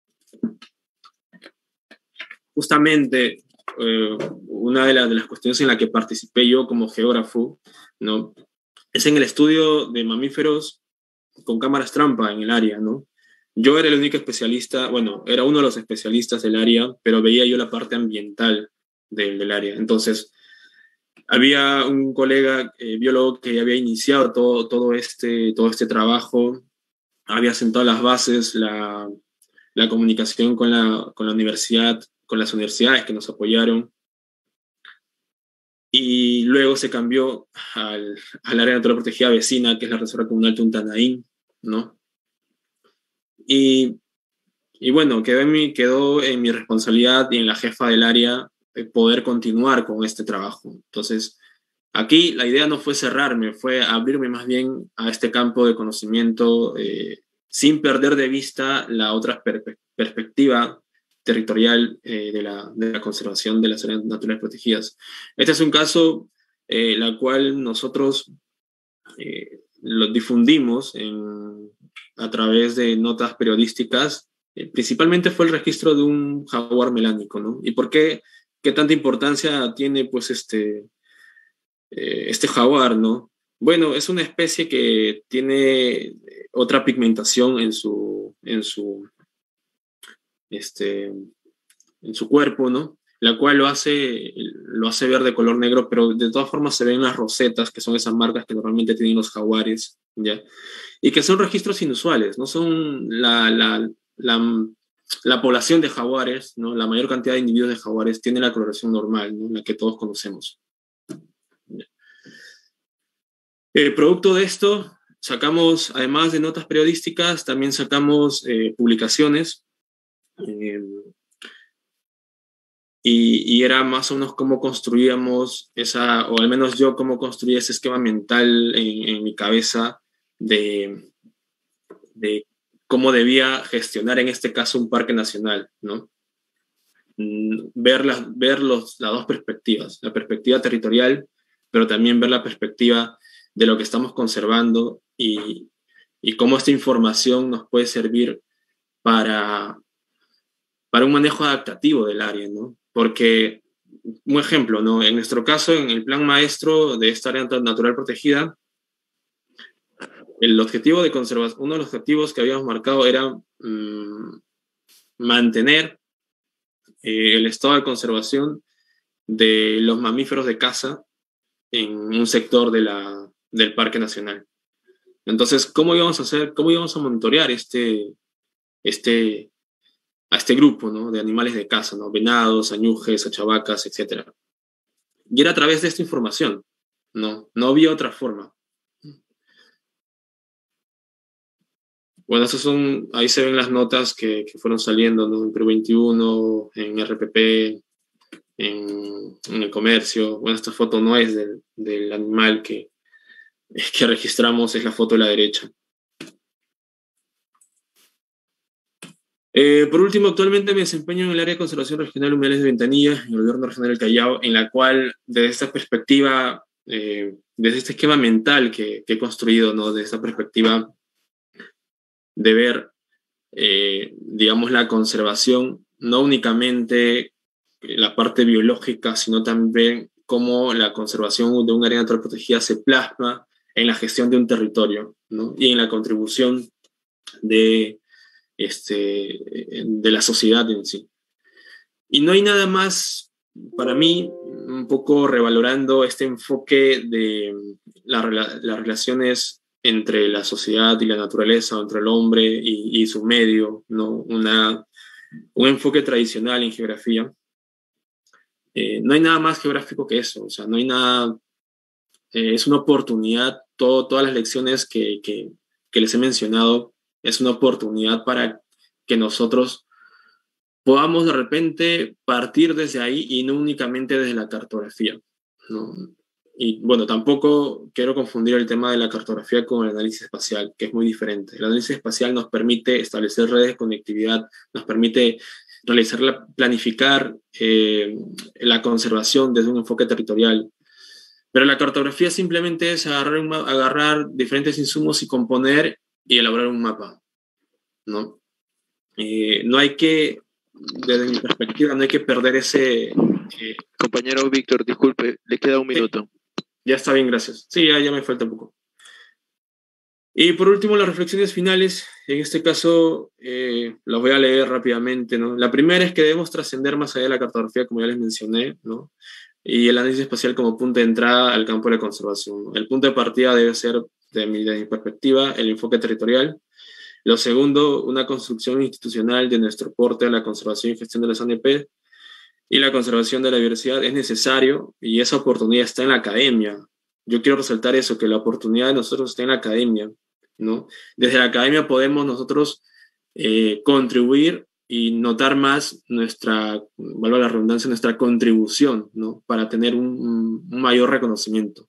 justamente una de las cuestiones en la que participé yo como geógrafo, ¿no? Es en el estudio de mamíferos con cámaras trampa en el área, ¿no? Yo era el único especialista, bueno, era uno de los especialistas del área, pero veía yo la parte ambiental del área. Entonces, había un colega biólogo que había iniciado todo este trabajo, había sentado las bases, la comunicación con la universidad, con las universidades que nos apoyaron, y luego se cambió al área natural protegida vecina, que es la Reserva Comunal Tuntanaín, ¿no? Y bueno, quedó en mi responsabilidad y en la jefa del área poder continuar con este trabajo. Entonces, aquí la idea no fue cerrarme, fue abrirme más bien a este campo de conocimiento sin perder de vista la otra perspectiva territorial de la conservación de las áreas naturales protegidas. Este es un caso la cual nosotros lo difundimos a través de notas periodísticas. Principalmente fue el registro de un jaguar melánico, ¿no? ¿Y por qué tanta importancia tiene pues este jaguar, ¿no? Bueno, es una especie que tiene otra pigmentación en su cuerpo, ¿no? La cual lo hace ver de color negro, pero de todas formas se ven las rosetas, que son esas marcas que normalmente tienen los jaguares, ¿ya? Y que son registros inusuales, no son la población de jaguares, ¿no? La mayor cantidad de individuos de jaguares tiene la coloración normal, ¿no? La que todos conocemos. Producto de esto, sacamos, además de notas periodísticas, también sacamos publicaciones. y era más o menos cómo construíamos o al menos yo cómo construía ese esquema mental en mi cabeza de cómo debía gestionar en este caso un parque nacional, ¿no? Ver las dos perspectivas, la perspectiva territorial, pero también ver la perspectiva de lo que estamos conservando y cómo esta información nos puede servir para un manejo adaptativo del área, ¿no? Porque, un ejemplo, ¿no? En nuestro caso, en el plan maestro de esta área natural protegida, el objetivo de conservación, uno de los objetivos que habíamos marcado era mantener el estado de conservación de los mamíferos de caza en un sector del Parque Nacional. Entonces, ¿cómo íbamos a monitorear a este grupo, ¿no? De animales de caza, ¿no? Venados, añujes, achavacas, etc. Y era a través de esta información, no había otra forma. Bueno, ahí se ven las notas que fueron saliendo, ¿no? En Perú 21, en RPP, en el comercio. Bueno, esta foto no es del animal que registramos, es la foto de la derecha. Por último, actualmente me desempeño en el área de conservación regional de humedales de Ventanilla, en el gobierno regional del Callao, en la cual, desde esta perspectiva, desde este esquema mental que he construido, ¿no? Desde esta perspectiva de ver, digamos, la conservación, no únicamente la parte biológica, sino también cómo la conservación de un área natural protegida se plasma en la gestión de un territorio, ¿no? Y en la contribución de la sociedad en sí. Y no hay nada más, para mí, un poco revalorando este enfoque de las relaciones entre la sociedad y la naturaleza, entre el hombre y su medio, ¿no? Un enfoque tradicional en geografía. No hay nada más geográfico que eso, o sea, no hay nada, es una oportunidad, todas las lecciones que les he mencionado, es una oportunidad para que nosotros podamos de repente partir desde ahí y no únicamente desde la cartografía, ¿no? Y bueno, tampoco quiero confundir el tema de la cartografía con el análisis espacial, que es muy diferente. El análisis espacial nos permite establecer redes de conectividad, nos permite planificar la conservación desde un enfoque territorial. Pero la cartografía simplemente es agarrar diferentes insumos y componer y elaborar un mapa, ¿no? No hay que, desde mi perspectiva, no hay que perder ese... Compañero Víctor, disculpe, le queda un minuto. Ya está bien, gracias. Sí, ya me falta un poco. Y por último, las reflexiones finales. En este caso, las voy a leer rápidamente, ¿no? La primera es que debemos trascender más allá de la cartografía, como ya les mencioné, ¿no? Y el análisis espacial como punto de entrada al campo de la conservación, ¿no? El punto de partida debe ser, desde mi perspectiva, el enfoque territorial. Lo segundo, una construcción institucional de nuestro aporte a la conservación y gestión de las ANP y la conservación de la diversidad es necesario y esa oportunidad está en la academia. Yo quiero resaltar eso, que la oportunidad de nosotros está en la academia, ¿no? Desde la academia podemos nosotros contribuir y notar más valga la redundancia, nuestra contribución, ¿no? Para tener un mayor reconocimiento.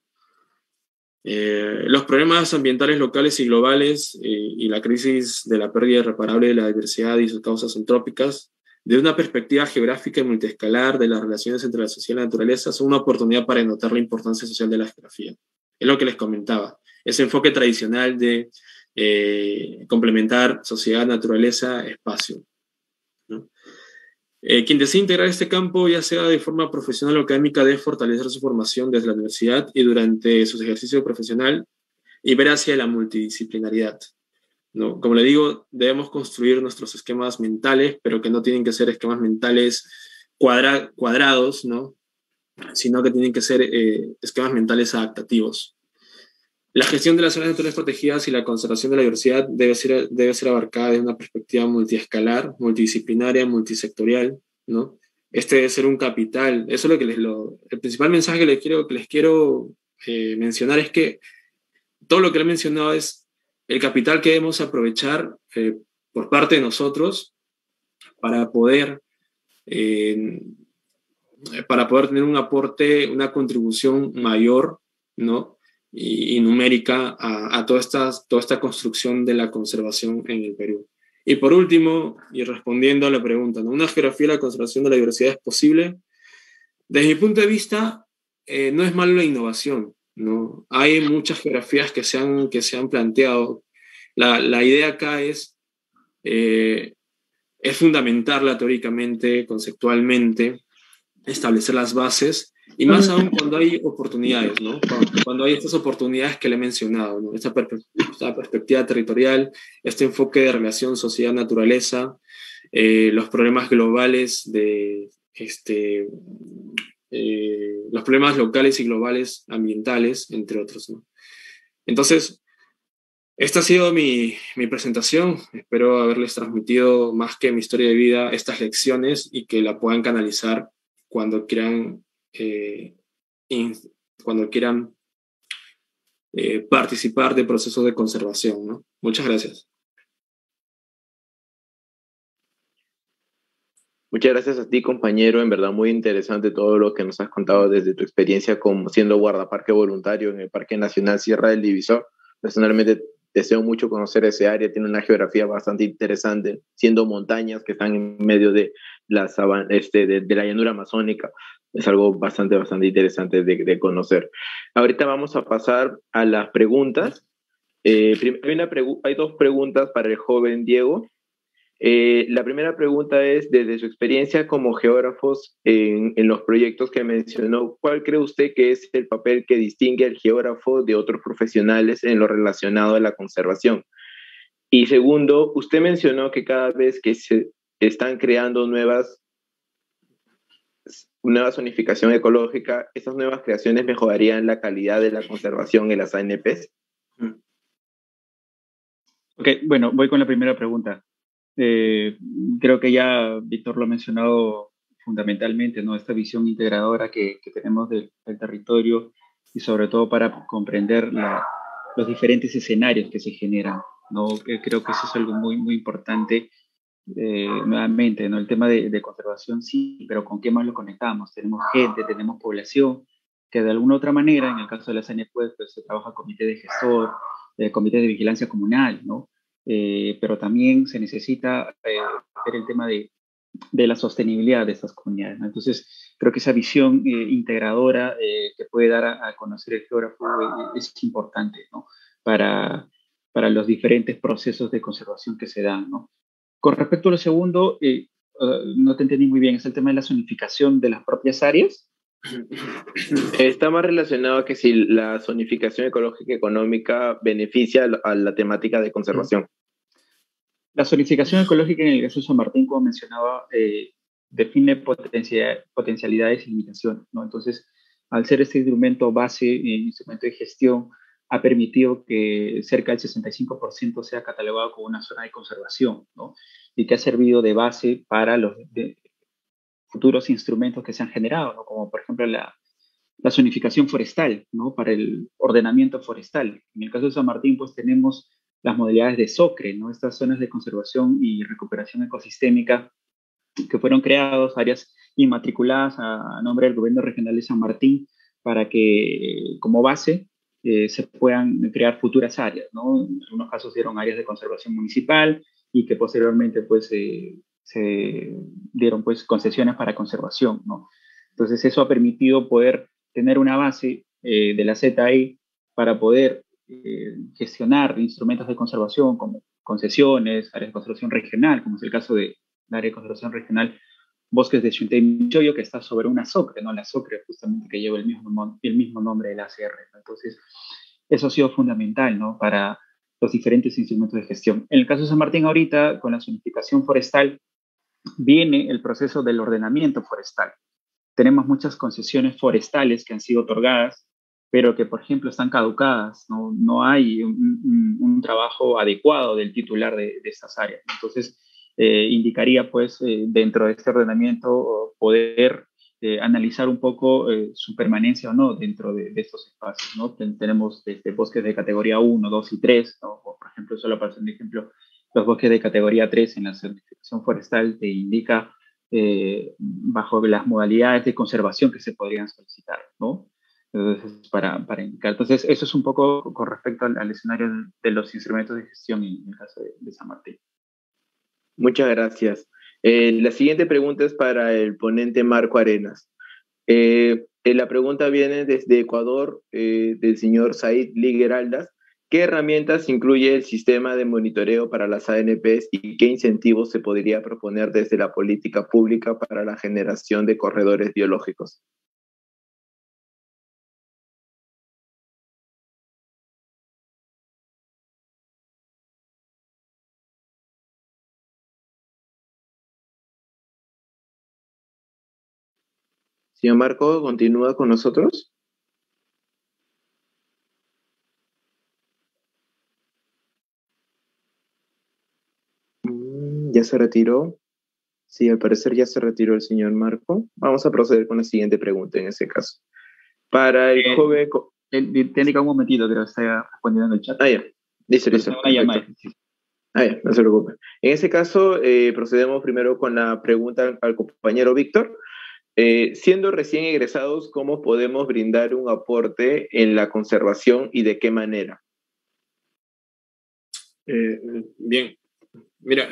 Los problemas ambientales locales y globales y la crisis de la pérdida irreparable de la diversidad y sus causas antrópicas, desde una perspectiva geográfica y multiescalar de las relaciones entre la sociedad y la naturaleza, son una oportunidad para denotar la importancia social de la geografía. Es lo que les comentaba. Ese enfoque tradicional de complementar sociedad, naturaleza, espacio, ¿no? Quien desee integrar este campo, ya sea de forma profesional o académica, debe fortalecer su formación desde la universidad y durante su ejercicio profesional y ver hacia la multidisciplinaridad, ¿no? Como le digo, debemos construir nuestros esquemas mentales, pero que no tienen que ser esquemas mentales cuadrados, ¿no? Sino que tienen que ser esquemas mentales adaptativos. La gestión de las áreas naturales protegidas y la conservación de la diversidad debe ser abarcada desde una perspectiva multiescalar, multidisciplinaria, multisectorial, ¿no? Este debe ser un capital. Eso es el principal mensaje que les quiero mencionar es que todo lo que le he mencionado es el capital que debemos aprovechar por parte de nosotros para poder para poder tener un aporte, una contribución mayor, ¿no? y numérica a toda esta construcción de la conservación en el Perú. Y por último, y respondiendo a la pregunta, ¿no? ¿Una geografía de la conservación de la diversidad es posible? Desde mi punto de vista, no es malo la innovación, ¿no? Hay muchas geografías que se han planteado. La idea acá es fundamentarla teóricamente, conceptualmente, establecer las bases, y más aún cuando hay oportunidades, ¿no? Cuando hay estas oportunidades que le he mencionado, ¿no? Esta perspectiva territorial, este enfoque de relación sociedad-naturaleza, los problemas globales los problemas locales y globales ambientales, entre otros, ¿no? Entonces, esta ha sido mi presentación. Espero haberles transmitido más que mi historia de vida estas lecciones y que la puedan canalizar cuando quieran, participar de procesos de conservación, ¿no? Muchas gracias. Muchas gracias a ti, compañero. En verdad, muy interesante todo lo que nos has contado desde tu experiencia como siendo guardaparque voluntario en el Parque Nacional Sierra del Divisor. Personalmente, deseo mucho conocer ese área. Tiene una geografía bastante interesante, siendo montañas que están en medio de la sabana, de la llanura amazónica. Es algo bastante interesante de conocer. Ahorita vamos a pasar a las preguntas. Hay dos preguntas para el joven Diego. La primera pregunta es, desde su experiencia como geógrafos en los proyectos que mencionó, ¿cuál cree usted que es el papel que distingue al geógrafo de otros profesionales en lo relacionado a la conservación? Y segundo, usted mencionó que cada vez que se están creando nueva zonificación ecológica, estas nuevas creaciones mejorarían la calidad de la conservación en las ANPs. Ok, bueno, voy con la primera pregunta. Creo que ya Víctor lo ha mencionado fundamentalmente, ¿no? Esta visión integradora que tenemos del territorio y sobre todo para comprender los diferentes escenarios que se generan, ¿no? Creo que eso es algo muy importante. Nuevamente, ¿no? El tema de conservación sí, pero ¿con qué más lo conectamos? Tenemos gente, tenemos población, que de alguna u otra manera, en el caso de la SANEP, pues se trabaja comité de gestor, comité de vigilancia comunal, ¿no? Pero también se necesita ver el tema de la sostenibilidad de estas comunidades, ¿no? Entonces, creo que esa visión integradora que puede dar a conocer el geógrafo es importante, ¿no? Para los diferentes procesos de conservación que se dan, ¿no? Con respecto a lo segundo, no te entendí muy bien, es el tema de la zonificación de las propias áreas. Está más relacionado a que si la zonificación ecológica y económica beneficia a la temática de conservación. La zonificación ecológica en el caso de San Martín, como mencionaba, define potencialidades y limitaciones, ¿no? Entonces, al ser este instrumento base, instrumento de gestión, ha permitido que cerca del 65% sea catalogado como una zona de conservación, ¿no? Y que ha servido de base para los futuros instrumentos que se han generado, ¿no? Como por ejemplo la zonificación forestal, ¿no? Para el ordenamiento forestal. En el caso de San Martín, pues tenemos las modalidades de SOCRE, ¿no? Estas zonas de conservación y recuperación ecosistémica que fueron creados, áreas inmatriculadas a nombre del gobierno regional de San Martín, para que como base se puedan crear futuras áreas, ¿no? En algunos casos dieron áreas de conservación municipal y que posteriormente pues se dieron pues concesiones para conservación, ¿no? Entonces eso ha permitido poder tener una base de la ZI para poder gestionar instrumentos de conservación como concesiones, áreas de conservación regional, como es el caso del área de conservación regional Bosques de Chunté y Michoyo, que está sobre una SOCRE, ¿no? La SOCRE justamente que lleva el mismo nombre del ACR, ¿no? Entonces, eso ha sido fundamental, ¿no? Para los diferentes instrumentos de gestión. En el caso de San Martín ahorita, con la zonificación forestal, viene el proceso del ordenamiento forestal. Tenemos muchas concesiones forestales que han sido otorgadas, pero que, por ejemplo, están caducadas, no hay un trabajo adecuado del titular de estas áreas. Entonces, indicaría, pues, dentro de este ordenamiento, poder analizar un poco su permanencia o no dentro de estos espacios, ¿no? Tenemos desde bosques de categoría 1, 2 y 3, ¿no? Por ejemplo, solo para hacer un ejemplo, los bosques de categoría 3 en la certificación forestal te indica bajo las modalidades de conservación que se podrían solicitar, ¿no? Entonces, para indicar. Entonces, eso es un poco con respecto al escenario de los instrumentos de gestión en el caso de San Martín. Muchas gracias. La siguiente pregunta es para el ponente Marco Arenas. La pregunta viene desde Ecuador, del señor Said Ligueraldas. ¿Qué herramientas incluye el sistema de monitoreo para las ANPs y qué incentivos se podría proponer desde la política pública para la generación de corredores biológicos? Señor Marco, ¿continúa con nosotros? ¿Ya se retiró? Sí, al parecer ya se retiró el señor Marco. Vamos a proceder con la siguiente pregunta en ese caso. Para el joven... Técnica, un momentito, creo que está respondiendo en el chat. Ya. Listo. Ya, no se preocupe. En ese caso, procedemos primero con la pregunta al compañero Víctor. Siendo recién egresados, ¿cómo podemos brindar un aporte en la conservación y de qué manera? Bien, mira,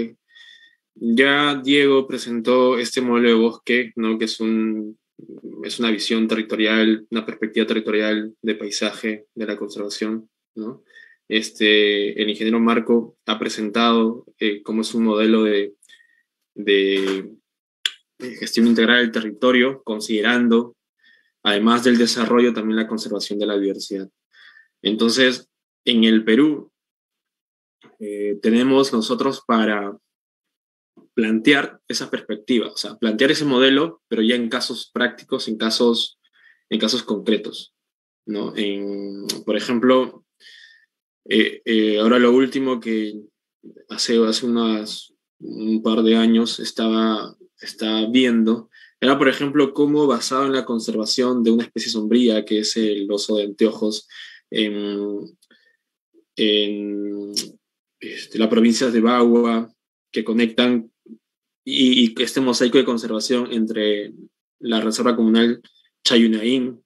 ya Diego presentó este modelo de bosque, ¿no? Que es una visión territorial, una perspectiva territorial de paisaje, de la conservación, ¿no? El ingeniero Marco ha presentado cómo es un modelo de gestión integral del territorio, considerando, además del desarrollo, también la conservación de la biodiversidad. Entonces, en el Perú, tenemos nosotros para plantear esa perspectiva, o sea, plantear ese modelo, pero ya en casos prácticos, en casos concretos, ¿no? Por ejemplo, ahora lo último que hace un par de años estaba viendo, era, por ejemplo, cómo basado en la conservación de una especie sombría, que es el oso de anteojos, en las provincias de Bagua, que conectan, y este mosaico de conservación entre la Reserva Comunal Chayunaín,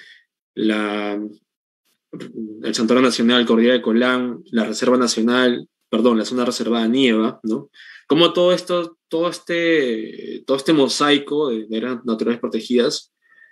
el Santuario Nacional Cordillera de Colán, la Reserva Nacional, perdón, la zona reservada Nieva, ¿no? Como todo este mosaico de áreas naturales protegidas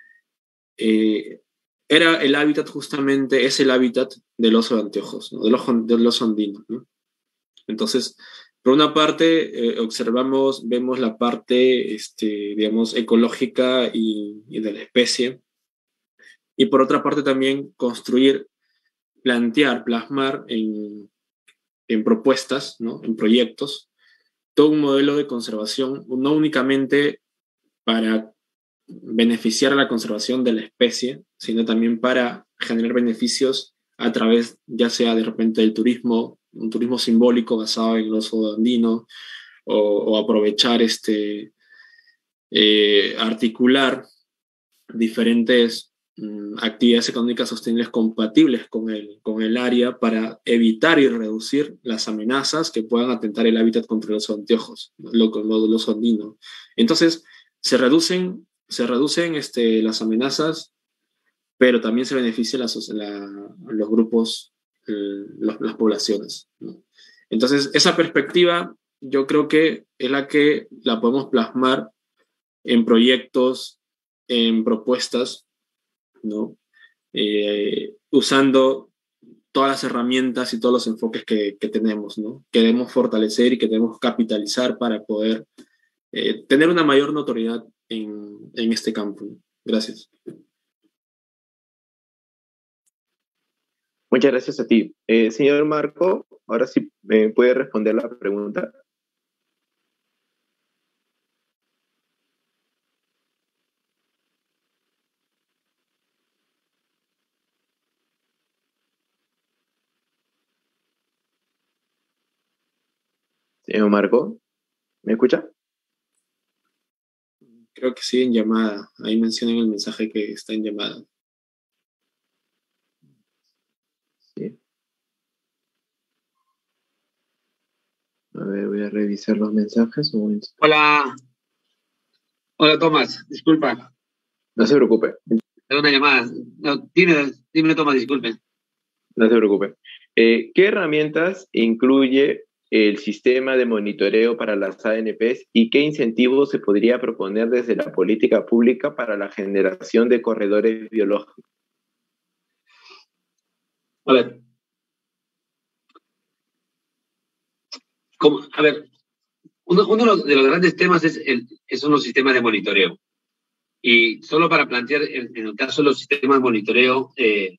era el hábitat, justamente, es el hábitat del oso de anteojos, ¿no? Del oso andino, ¿no? Entonces, por una parte, vemos la parte, digamos, ecológica y de la especie, y por otra parte también construir, plantear, plasmar en propuestas, ¿no? En proyectos, todo un modelo de conservación, no únicamente para beneficiar a la conservación de la especie, sino también para generar beneficios a través, ya sea de repente del turismo, un turismo simbólico basado en el oso andino, o aprovechar articular diferentes actividades económicas sostenibles compatibles con el área para evitar y reducir las amenazas que puedan atentar el hábitat contra los anteojos, los andinos. Entonces, se reducen las amenazas, pero también se benefician los grupos, las poblaciones, ¿no? Entonces, esa perspectiva yo creo que es la podemos plasmar en proyectos, en propuestas, ¿no? Usando todas las herramientas y todos los enfoques que tenemos, ¿no? Que debemos fortalecer y que debemos capitalizar para poder tener una mayor notoriedad en este campo. Gracias. Muchas gracias a ti. Señor Marco, ahora sí puede responder la pregunta. Señor Marco, ¿me escucha? Creo que sí, en llamada. Ahí mencionan el mensaje que está en llamada. Sí. A ver, voy a revisar los mensajes. Un momento. Hola. Hola, Tomás, disculpa. No se preocupe, Tengo una llamada. No, dime, Tomás, disculpe. no se preocupe. ¿Qué herramientas incluye el sistema de monitoreo para las ANPs y qué incentivos se podría proponer desde la política pública para la generación de corredores biológicos? A ver. Uno de los grandes temas son los sistemas de monitoreo. Y solo para plantear, en el caso de los sistemas de monitoreo, en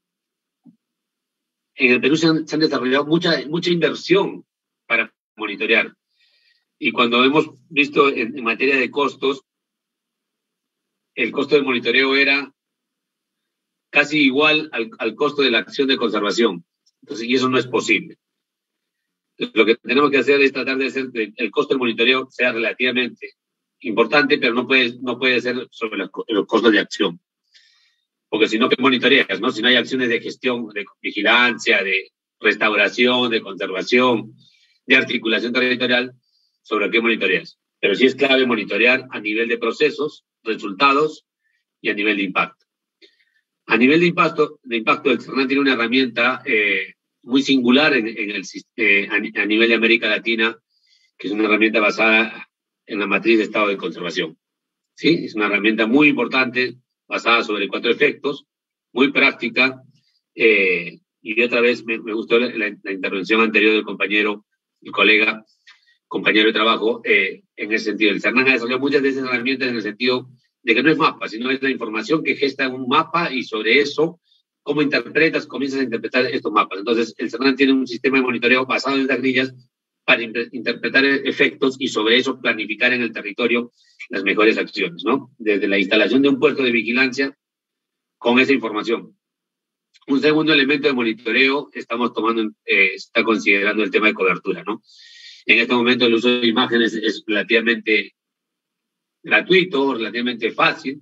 el Perú se han desarrollado mucha inversión para monitorear. Y cuando hemos visto en materia de costos, el costo del monitoreo era casi igual al costo de la acción de conservación. Entonces, y eso no es posible. Entonces, lo que tenemos que hacer es tratar de hacer que el costo del monitoreo sea relativamente importante, pero no puede ser sobre los costos de acción. Porque si no, ¿qué monitoreas? ¿No? Si no hay acciones de gestión, de vigilancia, de restauración, de conservación, de articulación territorial, ¿sobre qué monitoreas? Pero sí es clave monitorear a nivel de procesos, resultados y a nivel de impacto. A nivel de impacto el CERNAN tiene una herramienta muy singular a nivel de América Latina, que es una herramienta basada en la matriz de estado de conservación. ¿Sí? Es una herramienta muy importante, basada sobre 4 efectos, muy práctica, y otra vez me gustó la intervención anterior del compañero, el colega, compañero de trabajo, en ese sentido. El CERNAN ha desarrollado muchas de esas herramientas en el sentido de que no es mapa, sino es la información que gesta un mapa y sobre eso, cómo comienzas a interpretar estos mapas. Entonces, el CERNAN tiene un sistema de monitoreo basado en estas grillas para interpretar efectos y sobre eso planificar en el territorio las mejores acciones, ¿no? Desde la instalación de un puesto de vigilancia con esa información. Un segundo elemento de monitoreo está considerando el tema de cobertura, ¿no? En este momento el uso de imágenes es relativamente gratuito, relativamente fácil.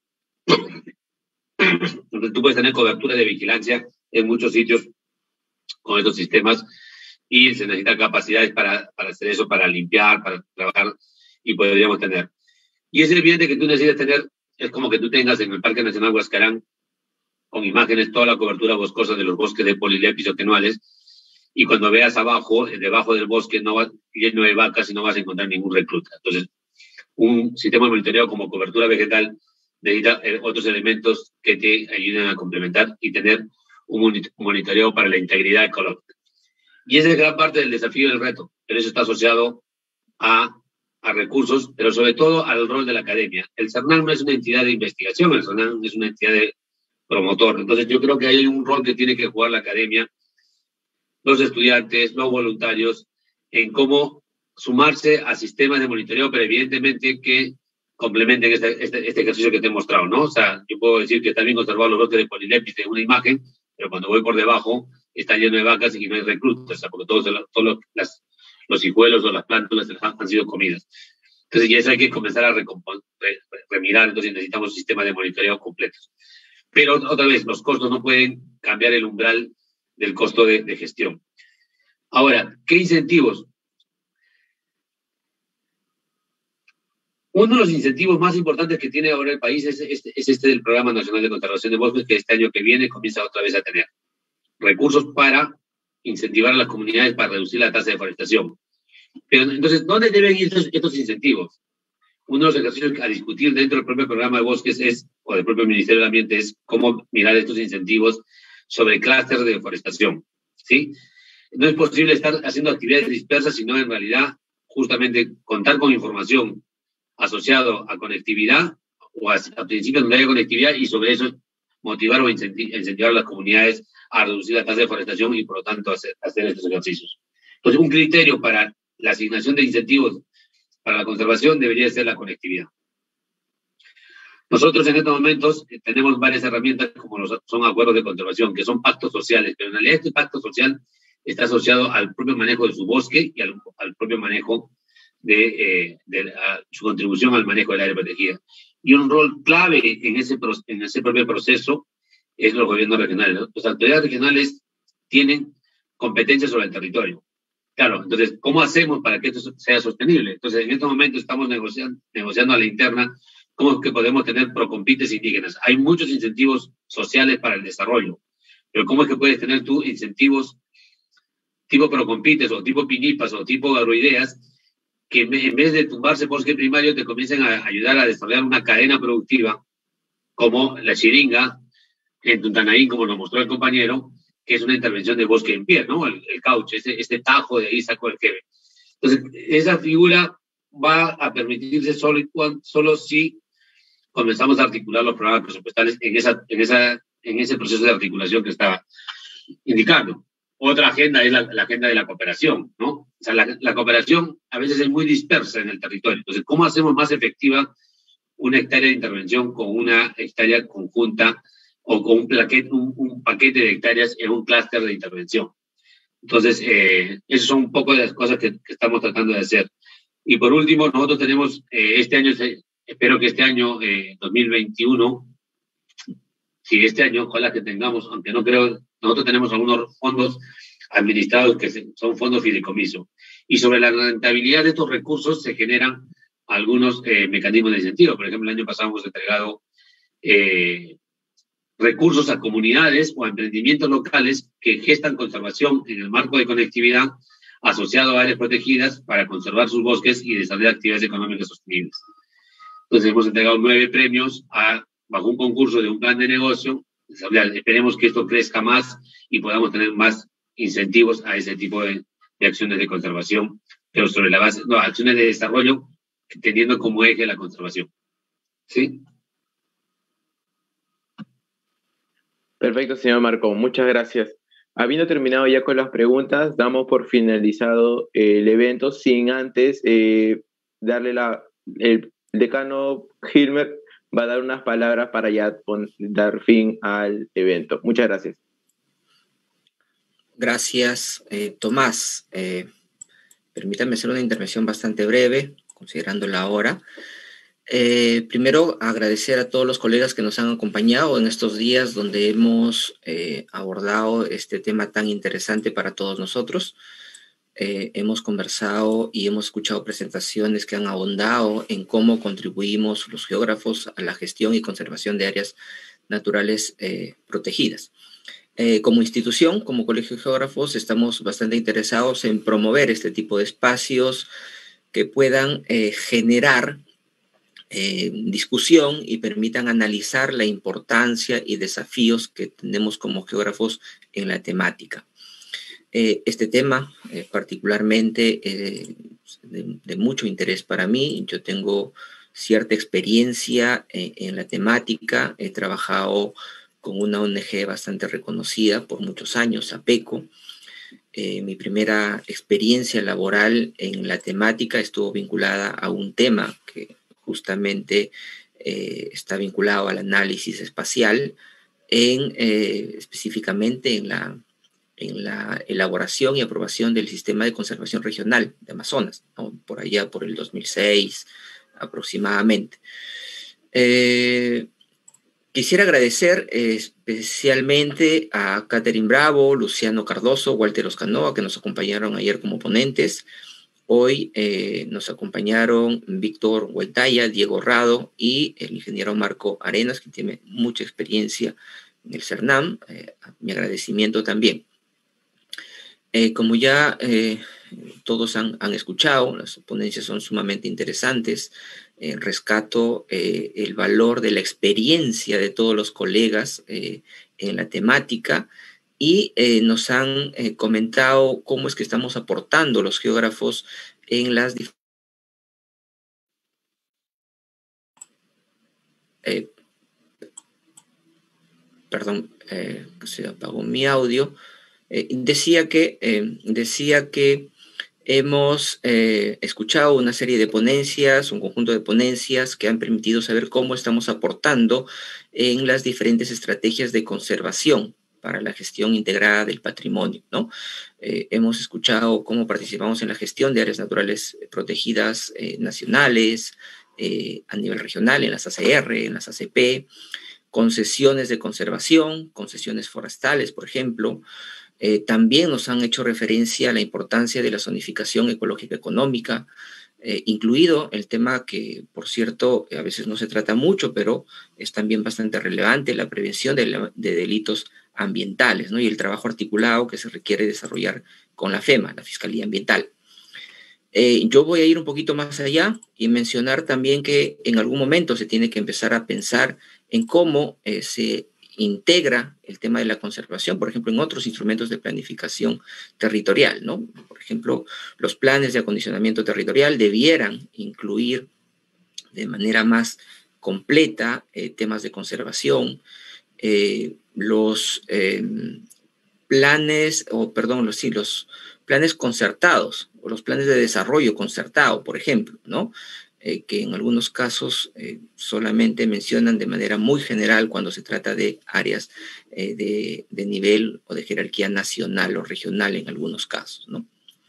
Entonces tú puedes tener cobertura de vigilancia en muchos sitios con estos sistemas y se necesitan capacidades para hacer eso, para limpiar, para trabajar, y podríamos tener. Y es evidente que tú necesitas tener, es como que tú tengas en el Parque Nacional Huascarán, con imágenes, toda la cobertura boscosa de los bosques de polilepis o tenuales, y cuando veas abajo, debajo del bosque lleno de vacas y no vas a encontrar ningún recluta. Entonces, un sistema de monitoreo como cobertura vegetal necesita otros elementos que te ayuden a complementar y tener un monitoreo para la integridad ecológica. Y esa es gran parte del desafío y del reto, pero eso está asociado a recursos, pero sobre todo al rol de la academia. El CERNAN no es una entidad de investigación, el CERNAN es una entidad de promotor. Entonces yo creo que hay un rol que tiene que jugar la academia, los estudiantes, los voluntarios, en cómo sumarse a sistemas de monitoreo, pero evidentemente que complementen este ejercicio que te he mostrado, ¿no? O sea, yo puedo decir que está bien conservado los bosques de polilepis en una imagen, pero cuando voy por debajo está lleno de vacas y no hay reclutas, o sea, porque todos los hijuelos o las plántulas han sido comidas. Entonces, ya eso hay que comenzar a remirar, entonces necesitamos sistemas de monitoreo completos. Pero otra vez, los costos no pueden cambiar el umbral del costo de gestión. Ahora, ¿qué incentivos? Uno de los incentivos más importantes que tiene ahora el país es este del Programa Nacional de Conservación de Bosques, que este año que viene comienza otra vez a tener recursos para incentivar a las comunidades para reducir la tasa de deforestación. Pero entonces, ¿dónde deben ir estos incentivos? Uno de los ejercicios a discutir dentro del propio programa de bosques o del propio Ministerio del Ambiente es cómo mirar estos incentivos sobre clústeres de deforestación, ¿sí? No es posible estar haciendo actividades dispersas, sino en realidad justamente contar con información asociado a conectividad o a principios donde haya conectividad y sobre eso motivar o incentivar a las comunidades a reducir la tasa de deforestación y por lo tanto hacer estos ejercicios. Entonces, un criterio para la asignación de incentivos para la conservación debería ser la conectividad. Nosotros en estos momentos tenemos varias herramientas como son acuerdos de conservación, que son pactos sociales, pero en realidad este pacto social está asociado al propio manejo de su bosque y al propio manejo de su contribución al manejo del área protegida. Y un rol clave en ese propio proceso es los gobiernos regionales. Las autoridades regionales tienen competencias sobre el territorio. Claro, entonces, ¿cómo hacemos para que esto sea sostenible? Entonces, en este momento estamos negociando a la interna cómo es que podemos tener procompites indígenas. Hay muchos incentivos sociales para el desarrollo, pero ¿cómo es que puedes tener tú incentivos tipo procompites o tipo pinipas o tipo agroideas que en vez de tumbarse bosque primario te comiencen a ayudar a desarrollar una cadena productiva como la chiringa en Tuntanaín, como nos mostró el compañero, que es una intervención de bosque en pie, ¿no? El cauche, este tajo de ahí saco el jeve. Entonces, esa figura va a permitirse solo si comenzamos a articular los programas presupuestales en ese proceso de articulación que estaba indicando. Otra agenda es la agenda de la cooperación, ¿no? O sea, la cooperación a veces es muy dispersa en el territorio. Entonces, ¿cómo hacemos más efectiva una hectárea de intervención con una hectárea conjunta o con un paquete de hectáreas en un clúster de intervención? Entonces, esas son un poco de las cosas que estamos tratando de hacer. Y por último, nosotros tenemos este año, espero que este año 2021, si este año, ojalá que tengamos, aunque no creo, nosotros tenemos algunos fondos administrados que son fondos fideicomiso. Y sobre la rentabilidad de estos recursos se generan algunos mecanismos de incentivo. Por ejemplo, el año pasado hemos entregado recursos a comunidades o a emprendimientos locales que gestan conservación en el marco de conectividad asociado a áreas protegidas para conservar sus bosques y desarrollar actividades económicas sostenibles. Entonces hemos entregado 9 premios bajo un concurso de un plan de negocio. Esperemos que esto crezca más y podamos tener más incentivos a ese tipo de acciones de conservación, pero sobre la base, no, acciones de desarrollo teniendo como eje la conservación. ¿Sí? Perfecto, señor Marco, muchas gracias. Habiendo terminado ya con las preguntas, damos por finalizado el evento sin antes darle el decano Hilmer va a dar unas palabras para ya dar fin al evento. Muchas gracias. Gracias, Tomás. Permítame hacer una intervención bastante breve, considerando la hora. Primero, agradecer a todos los colegas que nos han acompañado en estos días donde hemos abordado este tema tan interesante para todos nosotros. Hemos conversado y hemos escuchado presentaciones que han ahondado en cómo contribuimos los geógrafos a la gestión y conservación de áreas naturales protegidas. Como institución, como Colegio de Geógrafos, estamos bastante interesados en promover este tipo de espacios que puedan generar discusión y permitan analizar la importancia y desafíos que tenemos como geógrafos en la temática. Este tema particularmente de mucho interés para mí. Yo tengo cierta experiencia en la temática. He trabajado con una ONG bastante reconocida por muchos años, APECO. Mi primera experiencia laboral en la temática estuvo vinculada a un tema que justamente está vinculado al análisis espacial, específicamente en la elaboración y aprobación del Sistema de Conservación Regional de Amazonas, ¿no? Por allá por el 2006 aproximadamente. Quisiera agradecer especialmente a Catherine Bravo, Luciano Cardoso, Walter Oscanoa, que nos acompañaron ayer como ponentes. Hoy nos acompañaron Víctor Hueltaya, Diego Rado y el ingeniero Marco Arenas, que tiene mucha experiencia en el CERNAM. Mi agradecimiento también. Como ya todos han escuchado, las ponencias son sumamente interesantes. Rescato el valor de la experiencia de todos los colegas en la temática y nos han comentado cómo es que estamos aportando los geógrafos en las se apagó mi audio. Decía que hemos escuchado una serie de ponencias, un conjunto de ponencias que han permitido saber cómo estamos aportando en las diferentes estrategias de conservación para la gestión integrada del patrimonio, ¿no? Hemos escuchado cómo participamos en la gestión de áreas naturales protegidas nacionales, a nivel regional, en las ACR, en las ACP, concesiones de conservación, concesiones forestales, por ejemplo, También nos han hecho referencia a la importancia de la zonificación ecológica económica, incluido el tema que, por cierto, a veces no se trata mucho, pero es también bastante relevante, la prevención de delitos ambientales, ¿no? Y el trabajo articulado que se requiere desarrollar con la FEMA, la Fiscalía Ambiental. Yo voy a ir un poquito más allá y mencionar también que en algún momento se tiene que empezar a pensar en cómo se integra el tema de la conservación, por ejemplo, en otros instrumentos de planificación territorial, ¿no? Por ejemplo, los planes de acondicionamiento territorial debieran incluir de manera más completa temas de conservación, los planes concertados o los planes de desarrollo concertado, por ejemplo, ¿no? Que en algunos casos solamente mencionan de manera muy general cuando se trata de áreas de nivel o de jerarquía nacional o regional en algunos casos, ¿no?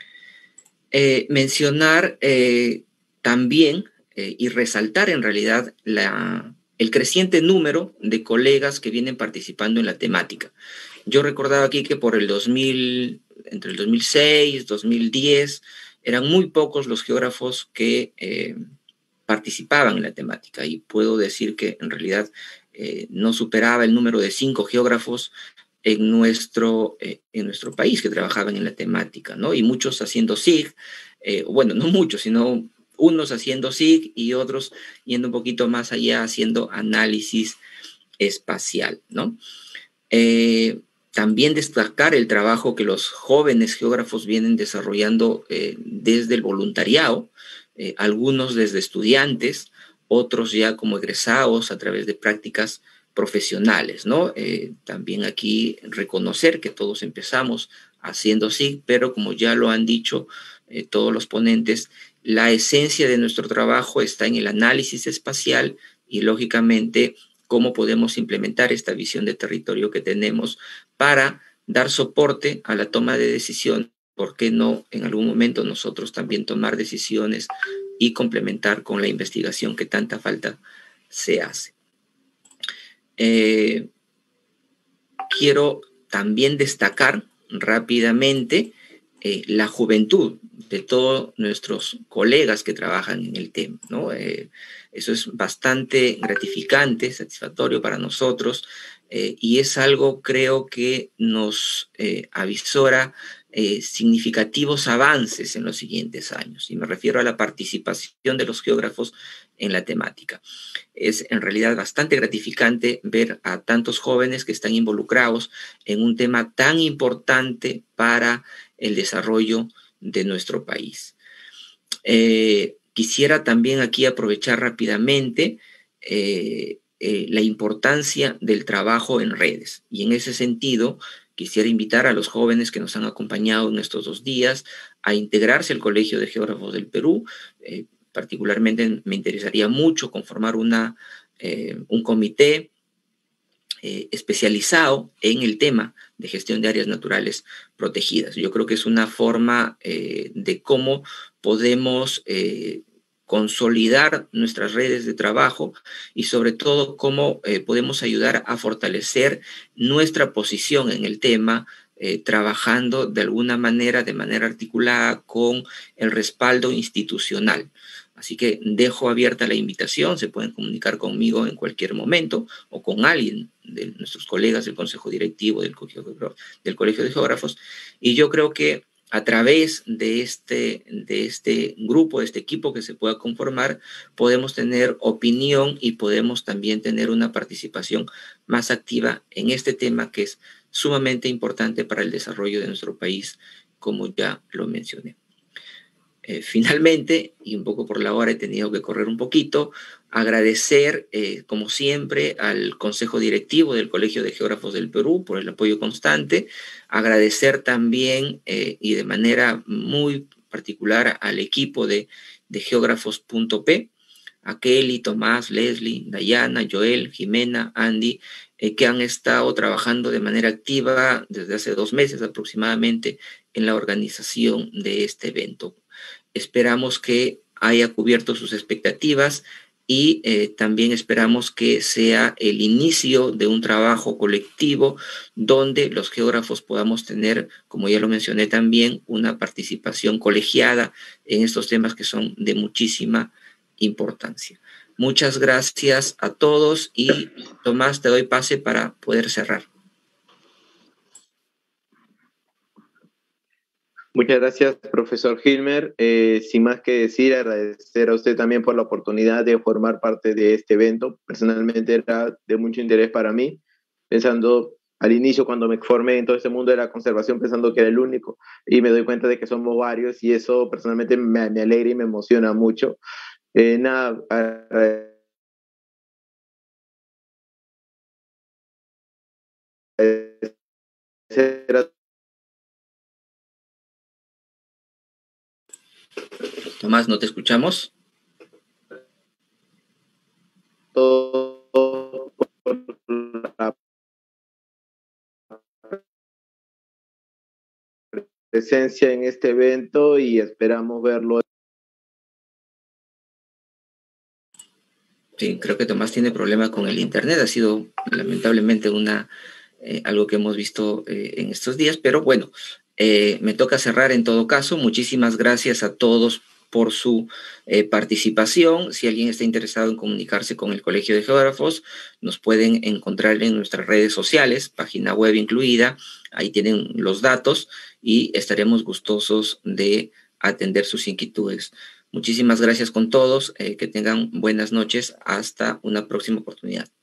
Mencionar también y resaltar en realidad el creciente número de colegas que vienen participando en la temática. Yo recordaba aquí que entre el 2006 y 2010 eran muy pocos los geógrafos que participaban en la temática, y puedo decir que en realidad no superaba el número de 5 geógrafos en nuestro país que trabajaban en la temática, ¿no? Y muchos haciendo SIG, bueno, no muchos, sino unos haciendo SIG y otros yendo un poquito más allá haciendo análisis espacial, ¿no? También destacar el trabajo que los jóvenes geógrafos vienen desarrollando desde el voluntariado, algunos desde estudiantes, otros ya como egresados a través de prácticas profesionales, ¿no? También aquí reconocer que todos empezamos haciendo SIG, pero como ya lo han dicho todos los ponentes, la esencia de nuestro trabajo está en el análisis espacial y, lógicamente, cómo podemos implementar esta visión de territorio que tenemos para dar soporte a la toma de decisiones. ¿Por qué no en algún momento nosotros también tomar decisiones y complementar con la investigación que tanta falta se hace? Quiero también destacar rápidamente la juventud de todos nuestros colegas que trabajan en el tema, ¿no? Eso es bastante gratificante, satisfactorio para nosotros, y es algo, creo que nos avisora significativos avances en los siguientes años, y me refiero a la participación de los geógrafos en la temática. Es en realidad bastante gratificante ver a tantos jóvenes que están involucrados en un tema tan importante para el desarrollo de nuestro país. Quisiera también aquí aprovechar rápidamente la importancia del trabajo en redes, y en ese sentido quisiera invitar a los jóvenes que nos han acompañado en estos 2 días a integrarse al Colegio de Geógrafos del Perú. Particularmente me interesaría mucho conformar un comité especializado en el tema de gestión de áreas naturales protegidas. Yo creo que es una forma de cómo podemos consolidar nuestras redes de trabajo y sobre todo cómo podemos ayudar a fortalecer nuestra posición en el tema, trabajando de alguna manera, de manera articulada con el respaldo institucional. Así que dejo abierta la invitación, se pueden comunicar conmigo en cualquier momento o con alguien de nuestros colegas del Consejo Directivo del Colegio de Geógrafos, y yo creo que a través de este grupo, de este equipo que se pueda conformar, podemos tener opinión y podemos también tener una participación más activa en este tema que es sumamente importante para el desarrollo de nuestro país, como ya lo mencioné. Finalmente, y un poco por la hora he tenido que correr un poquito, agradecer, como siempre, al Consejo Directivo del Colegio de Geógrafos del Perú por el apoyo constante, agradecer también y de manera muy particular al equipo de geógrafos.p, a Kelly, Tomás, Leslie, Dayana, Joel, Jimena, Andy, que han estado trabajando de manera activa desde hace 2 meses aproximadamente en la organización de este evento. Esperamos que haya cubierto sus expectativas y también esperamos que sea el inicio de un trabajo colectivo donde los geógrafos podamos tener, como ya lo mencioné también, una participación colegiada en estos temas que son de muchísima importancia. Muchas gracias a todos y Tomás, te doy pase para poder cerrar. Muchas gracias, profesor Gilmer. Sin más que decir, agradecer a usted también por la oportunidad de formar parte de este evento. Personalmente era de mucho interés para mí, pensando al inicio cuando me formé en todo este mundo de la conservación, pensando que era el único, y me doy cuenta de que somos varios y eso personalmente me alegra y me emociona mucho. Nada, agradecer a Tomás, ¿no te escuchamos? todos por la presencia en este evento y esperamos verlo. Sí, creo que Tomás tiene problemas con el internet. Ha sido lamentablemente algo que hemos visto en estos días, pero bueno, me toca cerrar en todo caso. Muchísimas gracias a todos por su participación. Si alguien está interesado en comunicarse con el Colegio de Geógrafos, nos pueden encontrar en nuestras redes sociales, página web incluida. Ahí tienen los datos y estaremos gustosos de atender sus inquietudes. Muchísimas gracias con todos, que tengan buenas noches, hasta una próxima oportunidad.